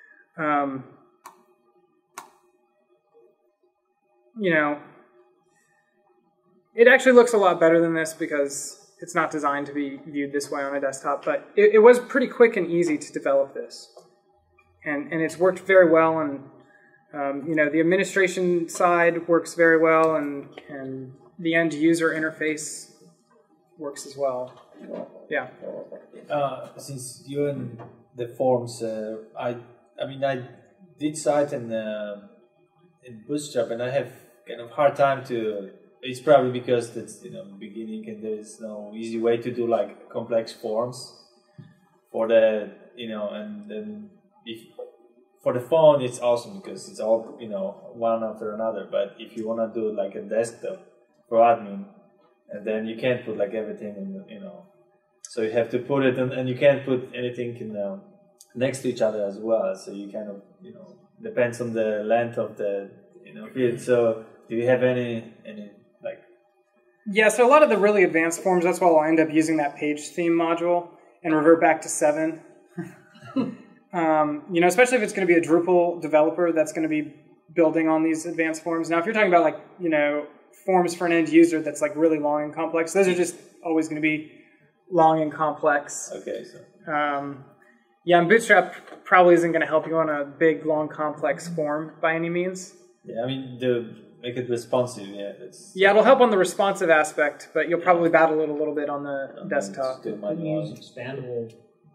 It actually looks a lot better than this because it's not designed to be viewed this way on a desktop, but it was pretty quick and easy to develop this. And it's worked very well, and the administration side works very well, and the end user interface works as well. Yeah. Since you're in the forms, I mean, I did cite in Bootstrap, and I have kind of hard time to. It's probably because it's beginning, and there is no easy way to do like complex forms for the and then if for the phone it's awesome because it's all one after another. But if you want to do like a desktop for admin, and then you can't put like everything in so you have to put it and you can't put anything next to each other as well. So you kind of depends on the length of the field. So do you have any like? Yeah, so a lot of the really advanced forms, that's why I'll end up using that page theme module and revert back to 7. Especially if it's going to be a Drupal developer that's going to be building on these advanced forms. Now, if you're talking about like forms for an end user that's like really long and complex, those are just always going to be long and complex. Okay, so. And Bootstrap probably isn't going to help you on a big, long, complex form by any means. Yeah, I mean, to make it responsive, yeah, it'll help on the responsive aspect, but you'll probably battle it a little bit on the desktop. You can use expandable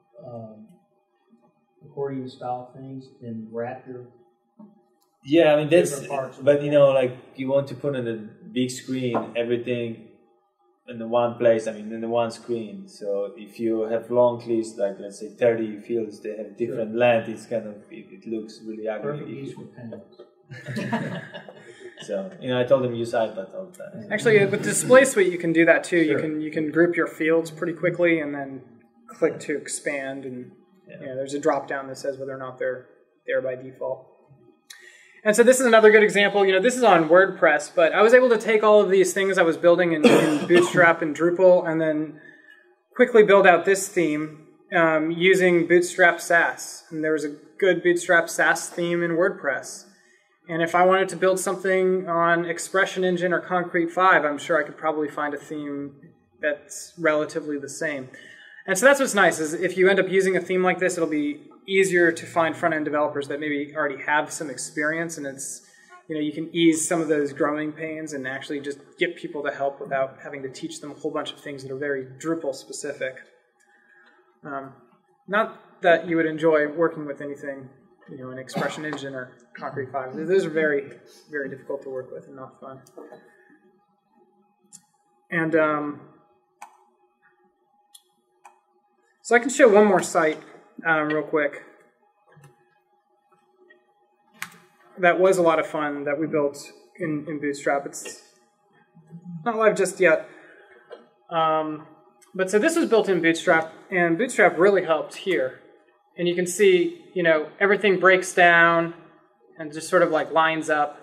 accordion style things and wrap your. Yeah, I mean that's. But like you want to put on the big screen everything in the one place. I mean, in the one screen. So if you have long lists, like let's say 30 fields, they have different length. It's kind of it looks really ugly. Perfect use for panels. So I told them use iPad all the time. Actually, with Display Suite, you can do that too. Sure. You can group your fields pretty quickly, and then click to expand, and there's a drop down that says whether or not they're there by default. And so this is another good example. This is on WordPress, but I was able to take all of these things I was building in Bootstrap and Drupal, and then quickly build out this theme using Bootstrap Sass. And there was a good Bootstrap Sass theme in WordPress. And if I wanted to build something on Expression Engine or Concrete 5, I'm sure I could probably find a theme that's relatively the same. And so that's what's nice, is if you end up using a theme like this, it'll be easier to find front-end developers that maybe already have some experience, and it's, you can ease some of those growing pains and actually just get people to help without having to teach them a whole bunch of things that are very Drupal specific. Not that you would enjoy working with anything, an Expression Engine or Concrete 5. Those are very, very difficult to work with and not fun. And so I can show one more site real quick. That was a lot of fun that we built in Bootstrap. It's not live just yet. But so this was built in Bootstrap, and Bootstrap really helped here. And you can see, everything breaks down and just sort of like lines up.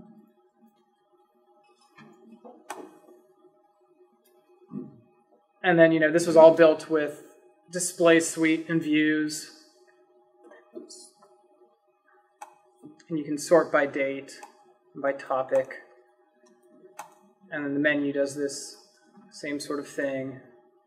And then, this was all built with Display Suite and views. And you can sort by date and by topic. And then the menu does this same sort of thing.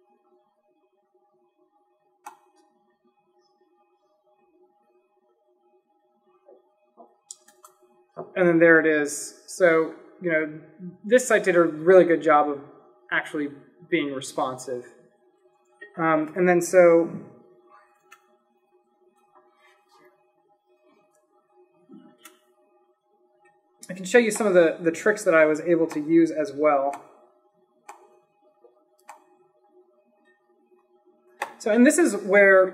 And then there it is. So, this site did a really good job of actually being responsive. And then so I can show you some of the tricks that I was able to use as well. So, and this is where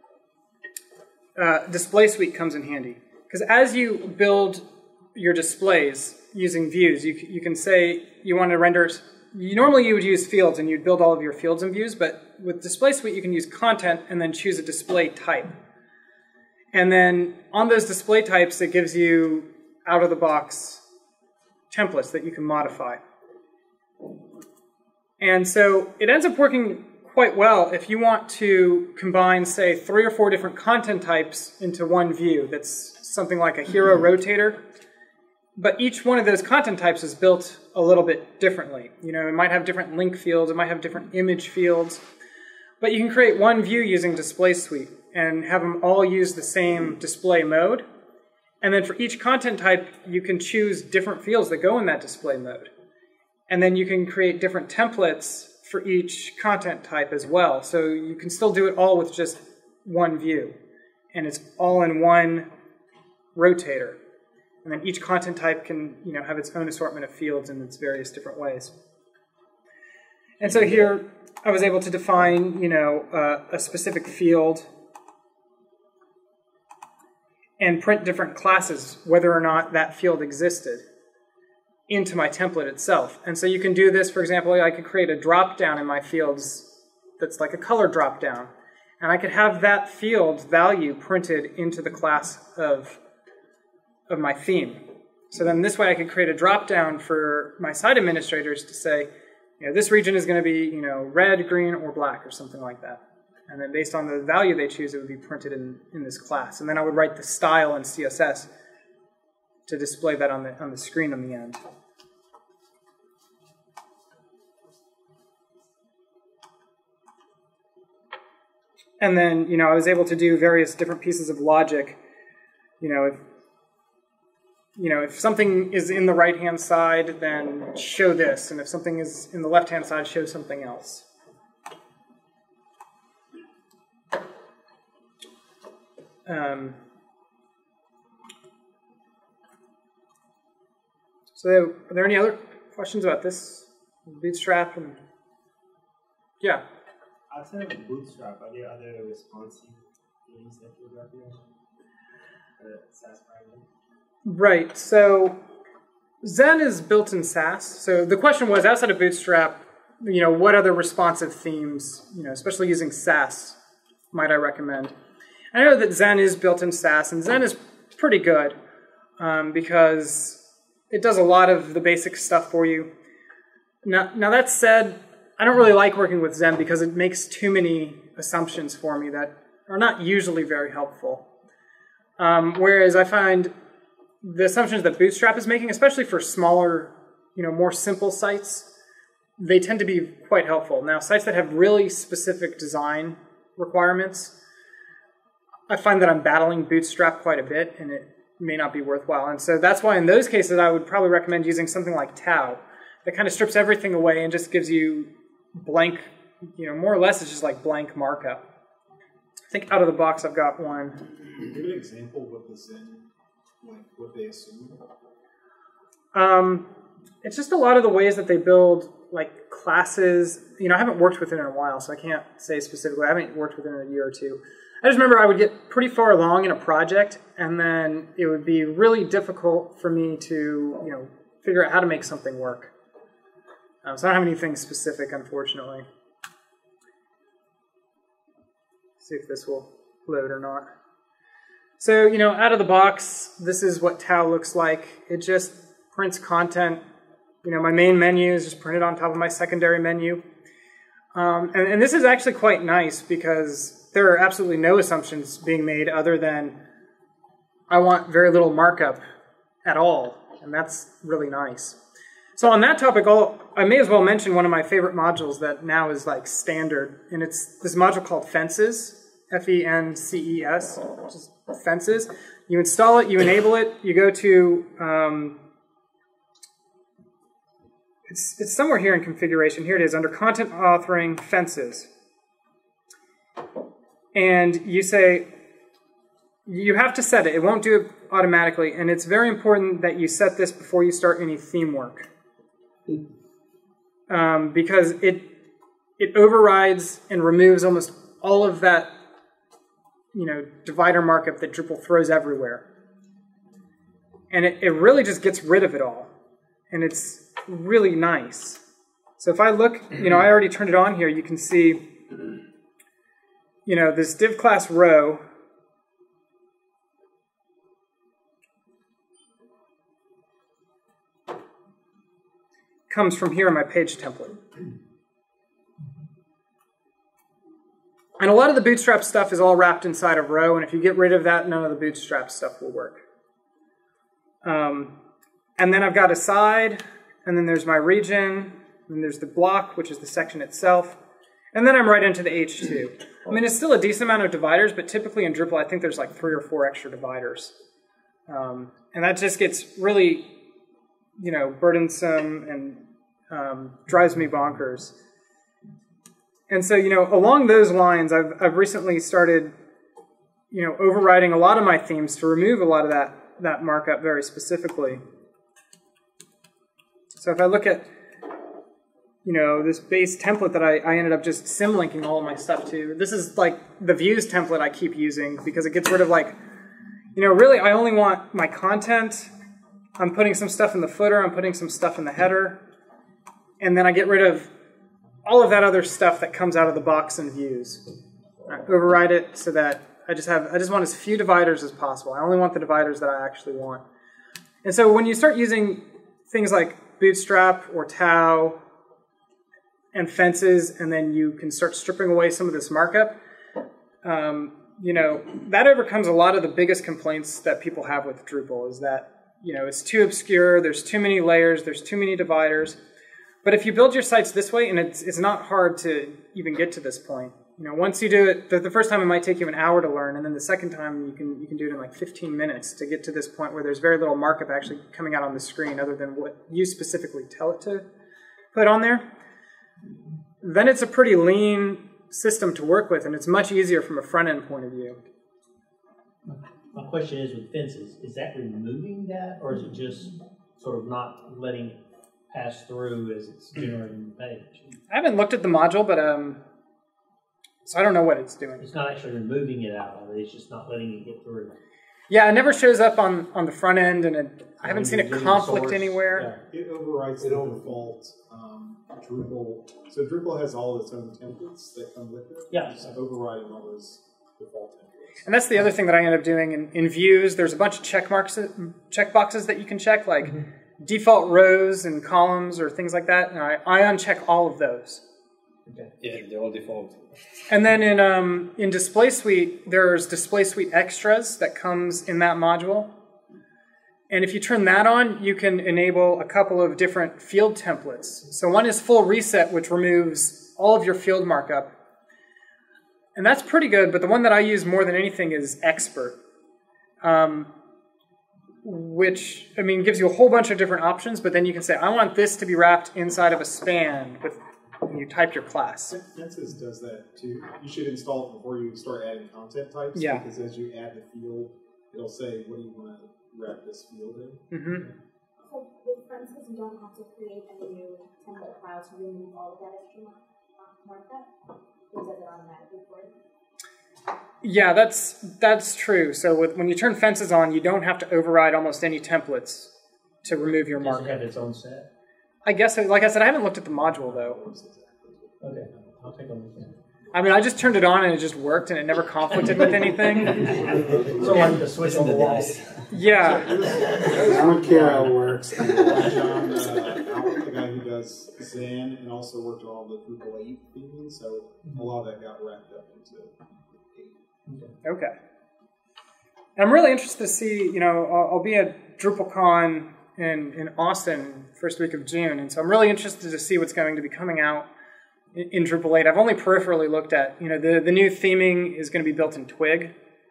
Display Suite comes in handy. Because as you build your displays using views, you can say you want to render. Normally you would use fields and you'd build all of your fields and views, but with Display Suite you can use content and then choose a display type. And then on those display types it gives you out-of-the-box templates that you can modify. And so it ends up working quite well if you want to combine, say, 3 or 4 different content types into one view. That's something like a hero rotator. But each one of those content types is built a little bit differently. It might have different link fields, it might have different image fields. But you can create one view using Display Suite and have them all use the same display mode. And then for each content type, you can choose different fields that go in that display mode. And then you can create different templates for each content type as well. So you can still do it all with just one view. And it's all in one rotator. And then each content type can, have its own assortment of fields in its various different ways. And so here I was able to define, a specific field and print different classes, whether or not that field existed, into my template itself. And so you can do this, for example, I could create a drop-down in my fields that's like a color drop-down. And I could have that field value printed into the class of my theme. So then this way I could create a drop-down for my site administrators to say, this region is going to be, red, green, or black, or something like that. And then based on the value they choose, it would be printed in this class. And then I would write the style in CSS to display that on the screen on the end. And then, I was able to do various different pieces of logic. If something is in the right-hand side, then show this. And if something is in the left-hand side, show something else. So are there any other questions about this Bootstrap? And yeah. Outside of Bootstrap, are there other responsive themes that you recommend? Right. So Zen is built in Sass. So the question was, outside of Bootstrap, what other responsive themes, especially using Sass, might I recommend? I know that Zen is built in Sass, and Zen is pretty good because it does a lot of the basic stuff for you. Now that said, I don't really like working with Zen because it makes too many assumptions for me that are not usually very helpful. Whereas I find the assumptions that Bootstrap is making, especially for smaller, more simple sites, they tend to be quite helpful. Now, sites that have really specific design requirements, I find that I'm battling Bootstrap quite a bit, and it may not be worthwhile. And so that's why in those cases, I would probably recommend using something like Tau that kind of strips everything away and just gives you blank, more or less it's just like blank markup. I think out of the box I've got one. Give an example of what the Zen, what they assume. It's just a lot of the ways that they build classes. I haven't worked with it in a while, so I can't say specifically. I haven't worked with it in a year or two. I just remember I would get pretty far along in a project, and then it would be really difficult for me to, figure out how to make something work. So I don't have anything specific, unfortunately. See if this will load or not. So, out of the box, this is what Tau looks like. It just prints content. My main menu is just printed on top of my secondary menu. And this is actually quite nice because there are absolutely no assumptions being made other than I want very little markup at all. And that's really nice. So on that topic, I may as well mention one of my favorite modules that now is standard. And it's this module called Fences, F-E-N-C-E-S, which is Fences. You install it, you enable it, you go to, it's somewhere here in configuration. Here it is, under Content Authoring, Fences. And you say, you have to set it. It won't do it automatically. And it's very important that you set this before you start any theme work. Because it overrides and removes almost all of that, divider markup that Drupal throws everywhere. And it really just gets rid of it all. And it's really nice. So if I look, I already turned it on here, you can see, this div class row comes from here in my page template. And a lot of the Bootstrap stuff is all wrapped inside of row, and if you get rid of that, none of the Bootstrap stuff will work. And then I've got a side, and then there's my region, and there's the block, which is the section itself, and then I'm right into the H2. I mean, it's still a decent amount of dividers, but typically in Drupal, I think there's 3 or 4 extra dividers. And that just gets really, burdensome and drives me bonkers. And so, along those lines, I've recently started, overriding a lot of my themes to remove a lot of that markup very specifically. So if I look at, this base template that I ended up just symlinking all of my stuff to, this is like the views template I keep using because it gets rid of really I only want my content. I'm putting some stuff in the footer, I'm putting some stuff in the header, and then I get rid of all of that other stuff that comes out of the box and views. I override it so that I just want as few dividers as possible. I only want the dividers that I actually want. And so when you start using things like Bootstrap or Tau and fences, and then you can start stripping away some of this markup, that overcomes a lot of the biggest complaints that people have with Drupal is that, it's too obscure, there's too many layers, there's too many dividers. But if you build your sites this way, and it's not hard to even get to this point, once you do it, the first time it might take you an hour to learn, and then the second time you can do it in like 15 minutes to get to this point where there's very little markup actually coming out on the screen other than what you specifically tell it to put on there. Then it's a pretty lean system to work with, and it's much easier from a front-end point of view. My question is with fences, is that removing that, or is it just sort of not letting it pass through as it's generating the page? I haven't looked at the module, but so I don't know what it's doing. It's not actually removing it out of it, it's just not letting it get through. Yeah, it never shows up on the front end, and I haven't seen it conflict anywhere. Yeah. It overrides the default Drupal. So Drupal has all its own templates that come with it. Yeah. Just overriding all those default templates. And that's the other thing that I end up doing in views. There's a bunch of checkboxes that you can check, like default rows and columns or things like that. And I uncheck all of those. Okay. Yeah, they're all default. And then in Display Suite, there's Display Suite Extras that comes in that module. And if you turn that on, you can enable a couple of different field templates. So one is Full Reset, which removes all of your field markup. And that's pretty good, but the one that I use more than anything is Expert, which, gives you a whole bunch of different options, but then you can say, I want this to be wrapped inside of a span when you type your class. Fences does that too. You should install it before you start adding content types, because as you add the field, it'll say, what do you want to wrap this field in? Mm-hmm. So with Fences, you don't have to create a new template file to remove all of that extra markup? Does it automatically for you? Yeah, that's true. So when you turn Fences on, you don't have to override almost any templates to remove your markup. Does it have its own set? I guess, like I said, I haven't looked at the module, though. Okay, I'll take a look at it. I just turned it on and it just worked and it never conflicted with anything. So like the switch on the wall. Yeah. I don't care how it works. John, the guy who does Zen and also worked on all the Drupal 8 theming, so a lot of that got wrapped up into 8. Okay. I'm really interested to see, I'll be at DrupalCon in Austin first week of June, and so I'm really interested to see what's going to be coming out in Drupal 8. I've only peripherally looked at, the new theming is going to be built in Twig.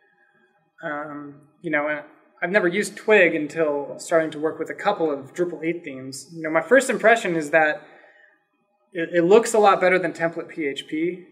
And I've never used Twig until starting to work with a couple of Drupal 8 themes. My first impression is that it looks a lot better than template PHP.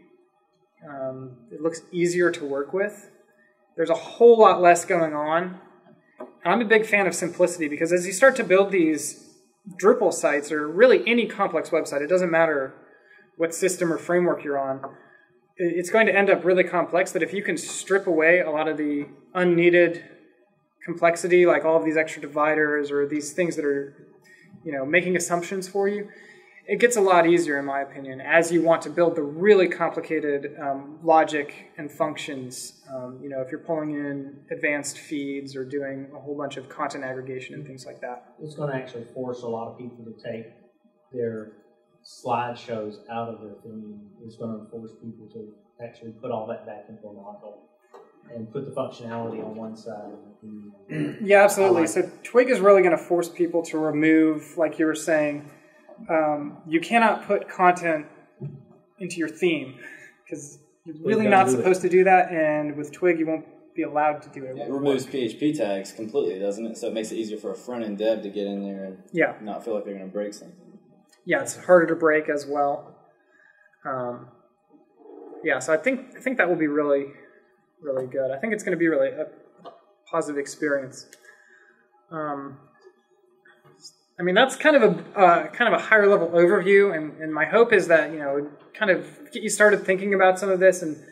It looks easier to work with. There's a whole lot less going on. And I'm a big fan of simplicity because as you start to build these Drupal sites, or really any complex website, it doesn't matter what system or framework you're on, it's going to end up really complex. That if you can strip away a lot of the unneeded complexity, like all of these extra dividers or these things that are, making assumptions for you, it gets a lot easier, in my opinion, as you want to build the really complicated logic and functions. If you're pulling in advanced feeds or doing a whole bunch of content aggregation and things like that. It's going to actually force a lot of people to take their slideshows out of their theme. It's going to force people to actually put all that back into a module and put the functionality on one side. Yeah, absolutely. So Twig is really going to force people to remove, like you were saying, you cannot put content into your theme because you're really not supposed to do that, and with Twig you won't be allowed to do it. It removes PHP tags completely, doesn't it? So it makes it easier for a front-end dev to get in there and not feel like they're going to break something. Yeah, it's harder to break as well. yeah, so I think that will be really, really good. I think it's going to be really a positive experience. I mean, that's kind of a higher level overview, and my hope is that, kind of get you started thinking about some of this, and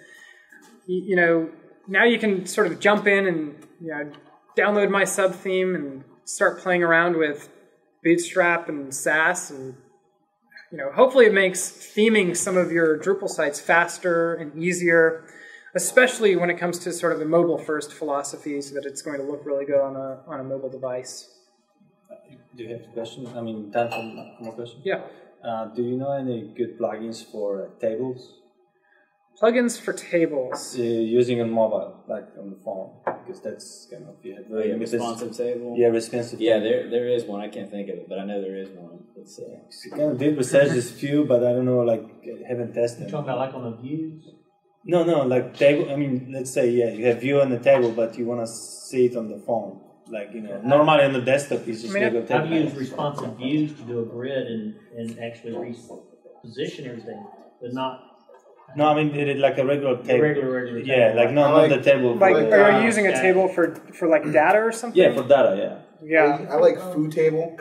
now you can sort of jump in and download my sub theme and start playing around with Bootstrap and Sass, and hopefully it makes theming some of your Drupal sites faster and easier, especially when it comes to sort of the mobile first philosophy, so that it's going to look really good on a mobile device. Do you have a question? I mean, time for more questions? Yeah. Do you know any good plugins for tables? Plugins for tables. Using on mobile, like on the phone, because that's kind of, you have very responsive table. Yeah, responsive. Yeah, there is one. I can't think of it, but I know there is one. It's I kind of did research this few, but I don't know, like, haven't tested. You're talking about like on the views? No, like table. I mean, let's say you have view on the table, but you want to see it on the phone. Like, normally on the desktop, it's just regular table. I've used responsive views to do a grid and actually reposition everything, but not. No, I mean, did it like a regular table. Regular yeah, table. like not the table. Like, are you using a table for like data or something? Yeah, for data, yeah. I like Food Table.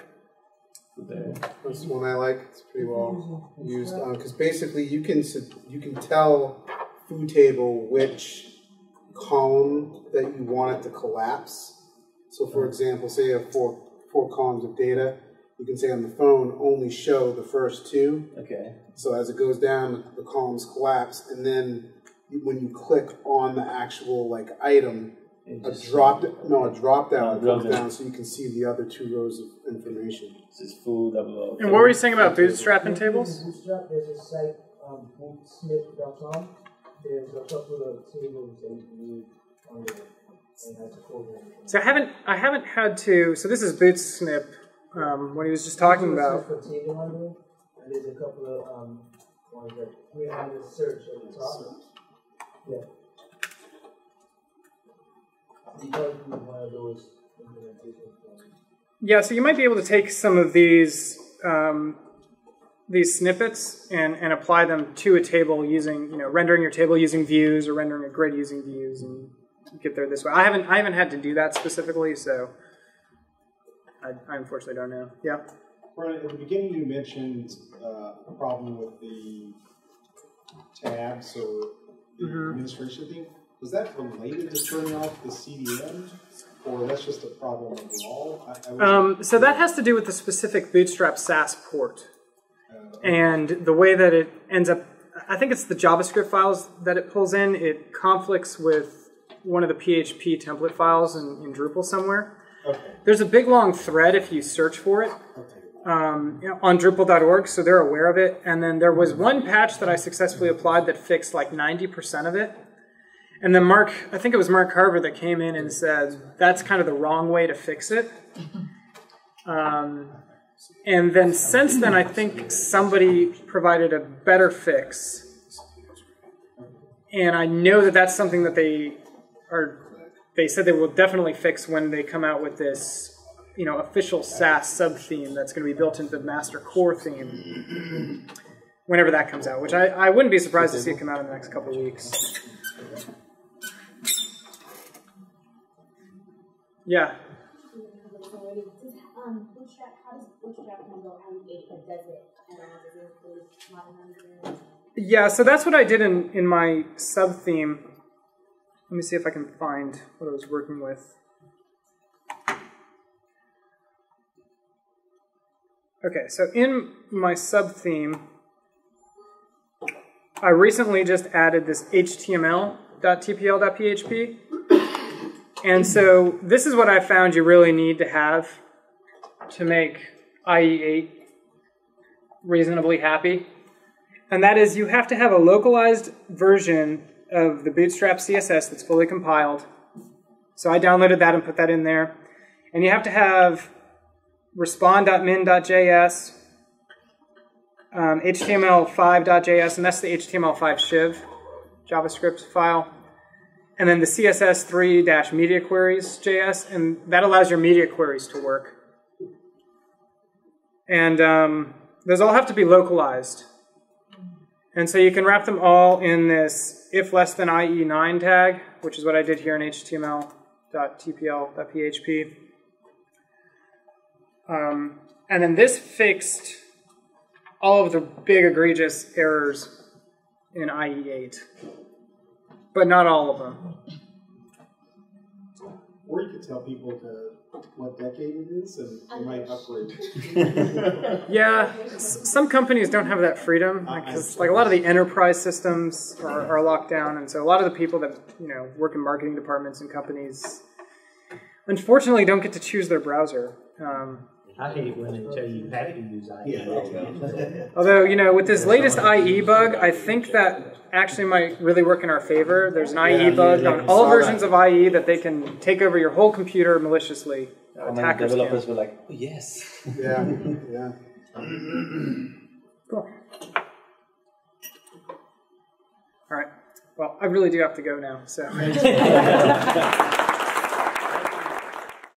That's one I like. It's pretty well used because basically you can tell Food Table which column that you want it to collapse. So, for example, say you have four columns of data. You can say on the phone, only show the first two. Okay. So as it goes down, the columns collapse, and then when you click on the actual item, a drop down comes down, so you can see the other two rows of information. This is food. And what were you saying about Bootstrap and tables? Bootstrap, there's a site, bootsnip.com. There's a couple of tables that you can use on there. So I haven't had to. So this is Bootsnip. What he was just talking about. For table on there, and there's a couple of ones that we have to search at the top. Yeah. You probably use one of those implementations. Yeah, so you might be able to take some of these snippets and apply them to a table using, rendering your table using views or rendering a grid using views and get there this way. I haven't had to do that specifically, so I unfortunately don't know. Yeah. Brian, at the beginning you mentioned a problem with the tabs or the administration thing. Was that related to turning off the CDN, or that's just a problem overall? So that has to do with the specific Bootstrap Sass port. And the way that it ends up, I think it's the JavaScript files that it pulls in. It conflicts with one of the PHP template files in Drupal somewhere. Okay. There's a big long thread if you search for it on Drupal.org, so they're aware of it. And then there was one patch that I successfully applied that fixed like 90% of it. And then I think it was Mark Carver that came in and said, that's kind of the wrong way to fix it. And then since then, I think somebody provided a better fix. And I know that that's something that they said they will definitely fix when they come out with this, official Sass sub-theme that's going to be built into the master core theme whenever that comes out, which I wouldn't be surprised to see it come out in the next couple of weeks. Yeah. How does Bootstrap handle Navigate? Does it at all? Does it include modern? Yeah, so that's what I did in my sub-theme. Let me see if I can find what I was working with. Okay, so in my sub-theme, I recently just added this html.tpl.php. And so this is what I found you really need to have to make IE8 reasonably happy. And that is you have to have a localized version of the Bootstrap CSS that's fully compiled. So I downloaded that and put that in there. And you have to have respond.min.js, html5.js, and that's the HTML5 shiv JavaScript file. And then the CSS3-media queries.js, and that allows your media queries to work. And those all have to be localized. And so you can wrap them all in this if less than IE9 tag, which is what I did here in html.tpl.php. And then this fixed all of the big egregious errors in IE8, but not all of them. Or you could tell people what decade it is, and they might upgrade. Yeah, some companies don't have that freedom, because like a lot of the enterprise systems are locked down, and so a lot of the people that work in marketing departments and companies, unfortunately, don't get to choose their browser. I hate when they tell you have to use IE. Although, with this latest IE bug, I think that actually might really work in our favor. There's an IE bug on all versions of IE that they can take over your whole computer maliciously. Attackers developers were like, oh, yes. Yeah, yeah. Cool. All right. Well, I really do have to go now, so.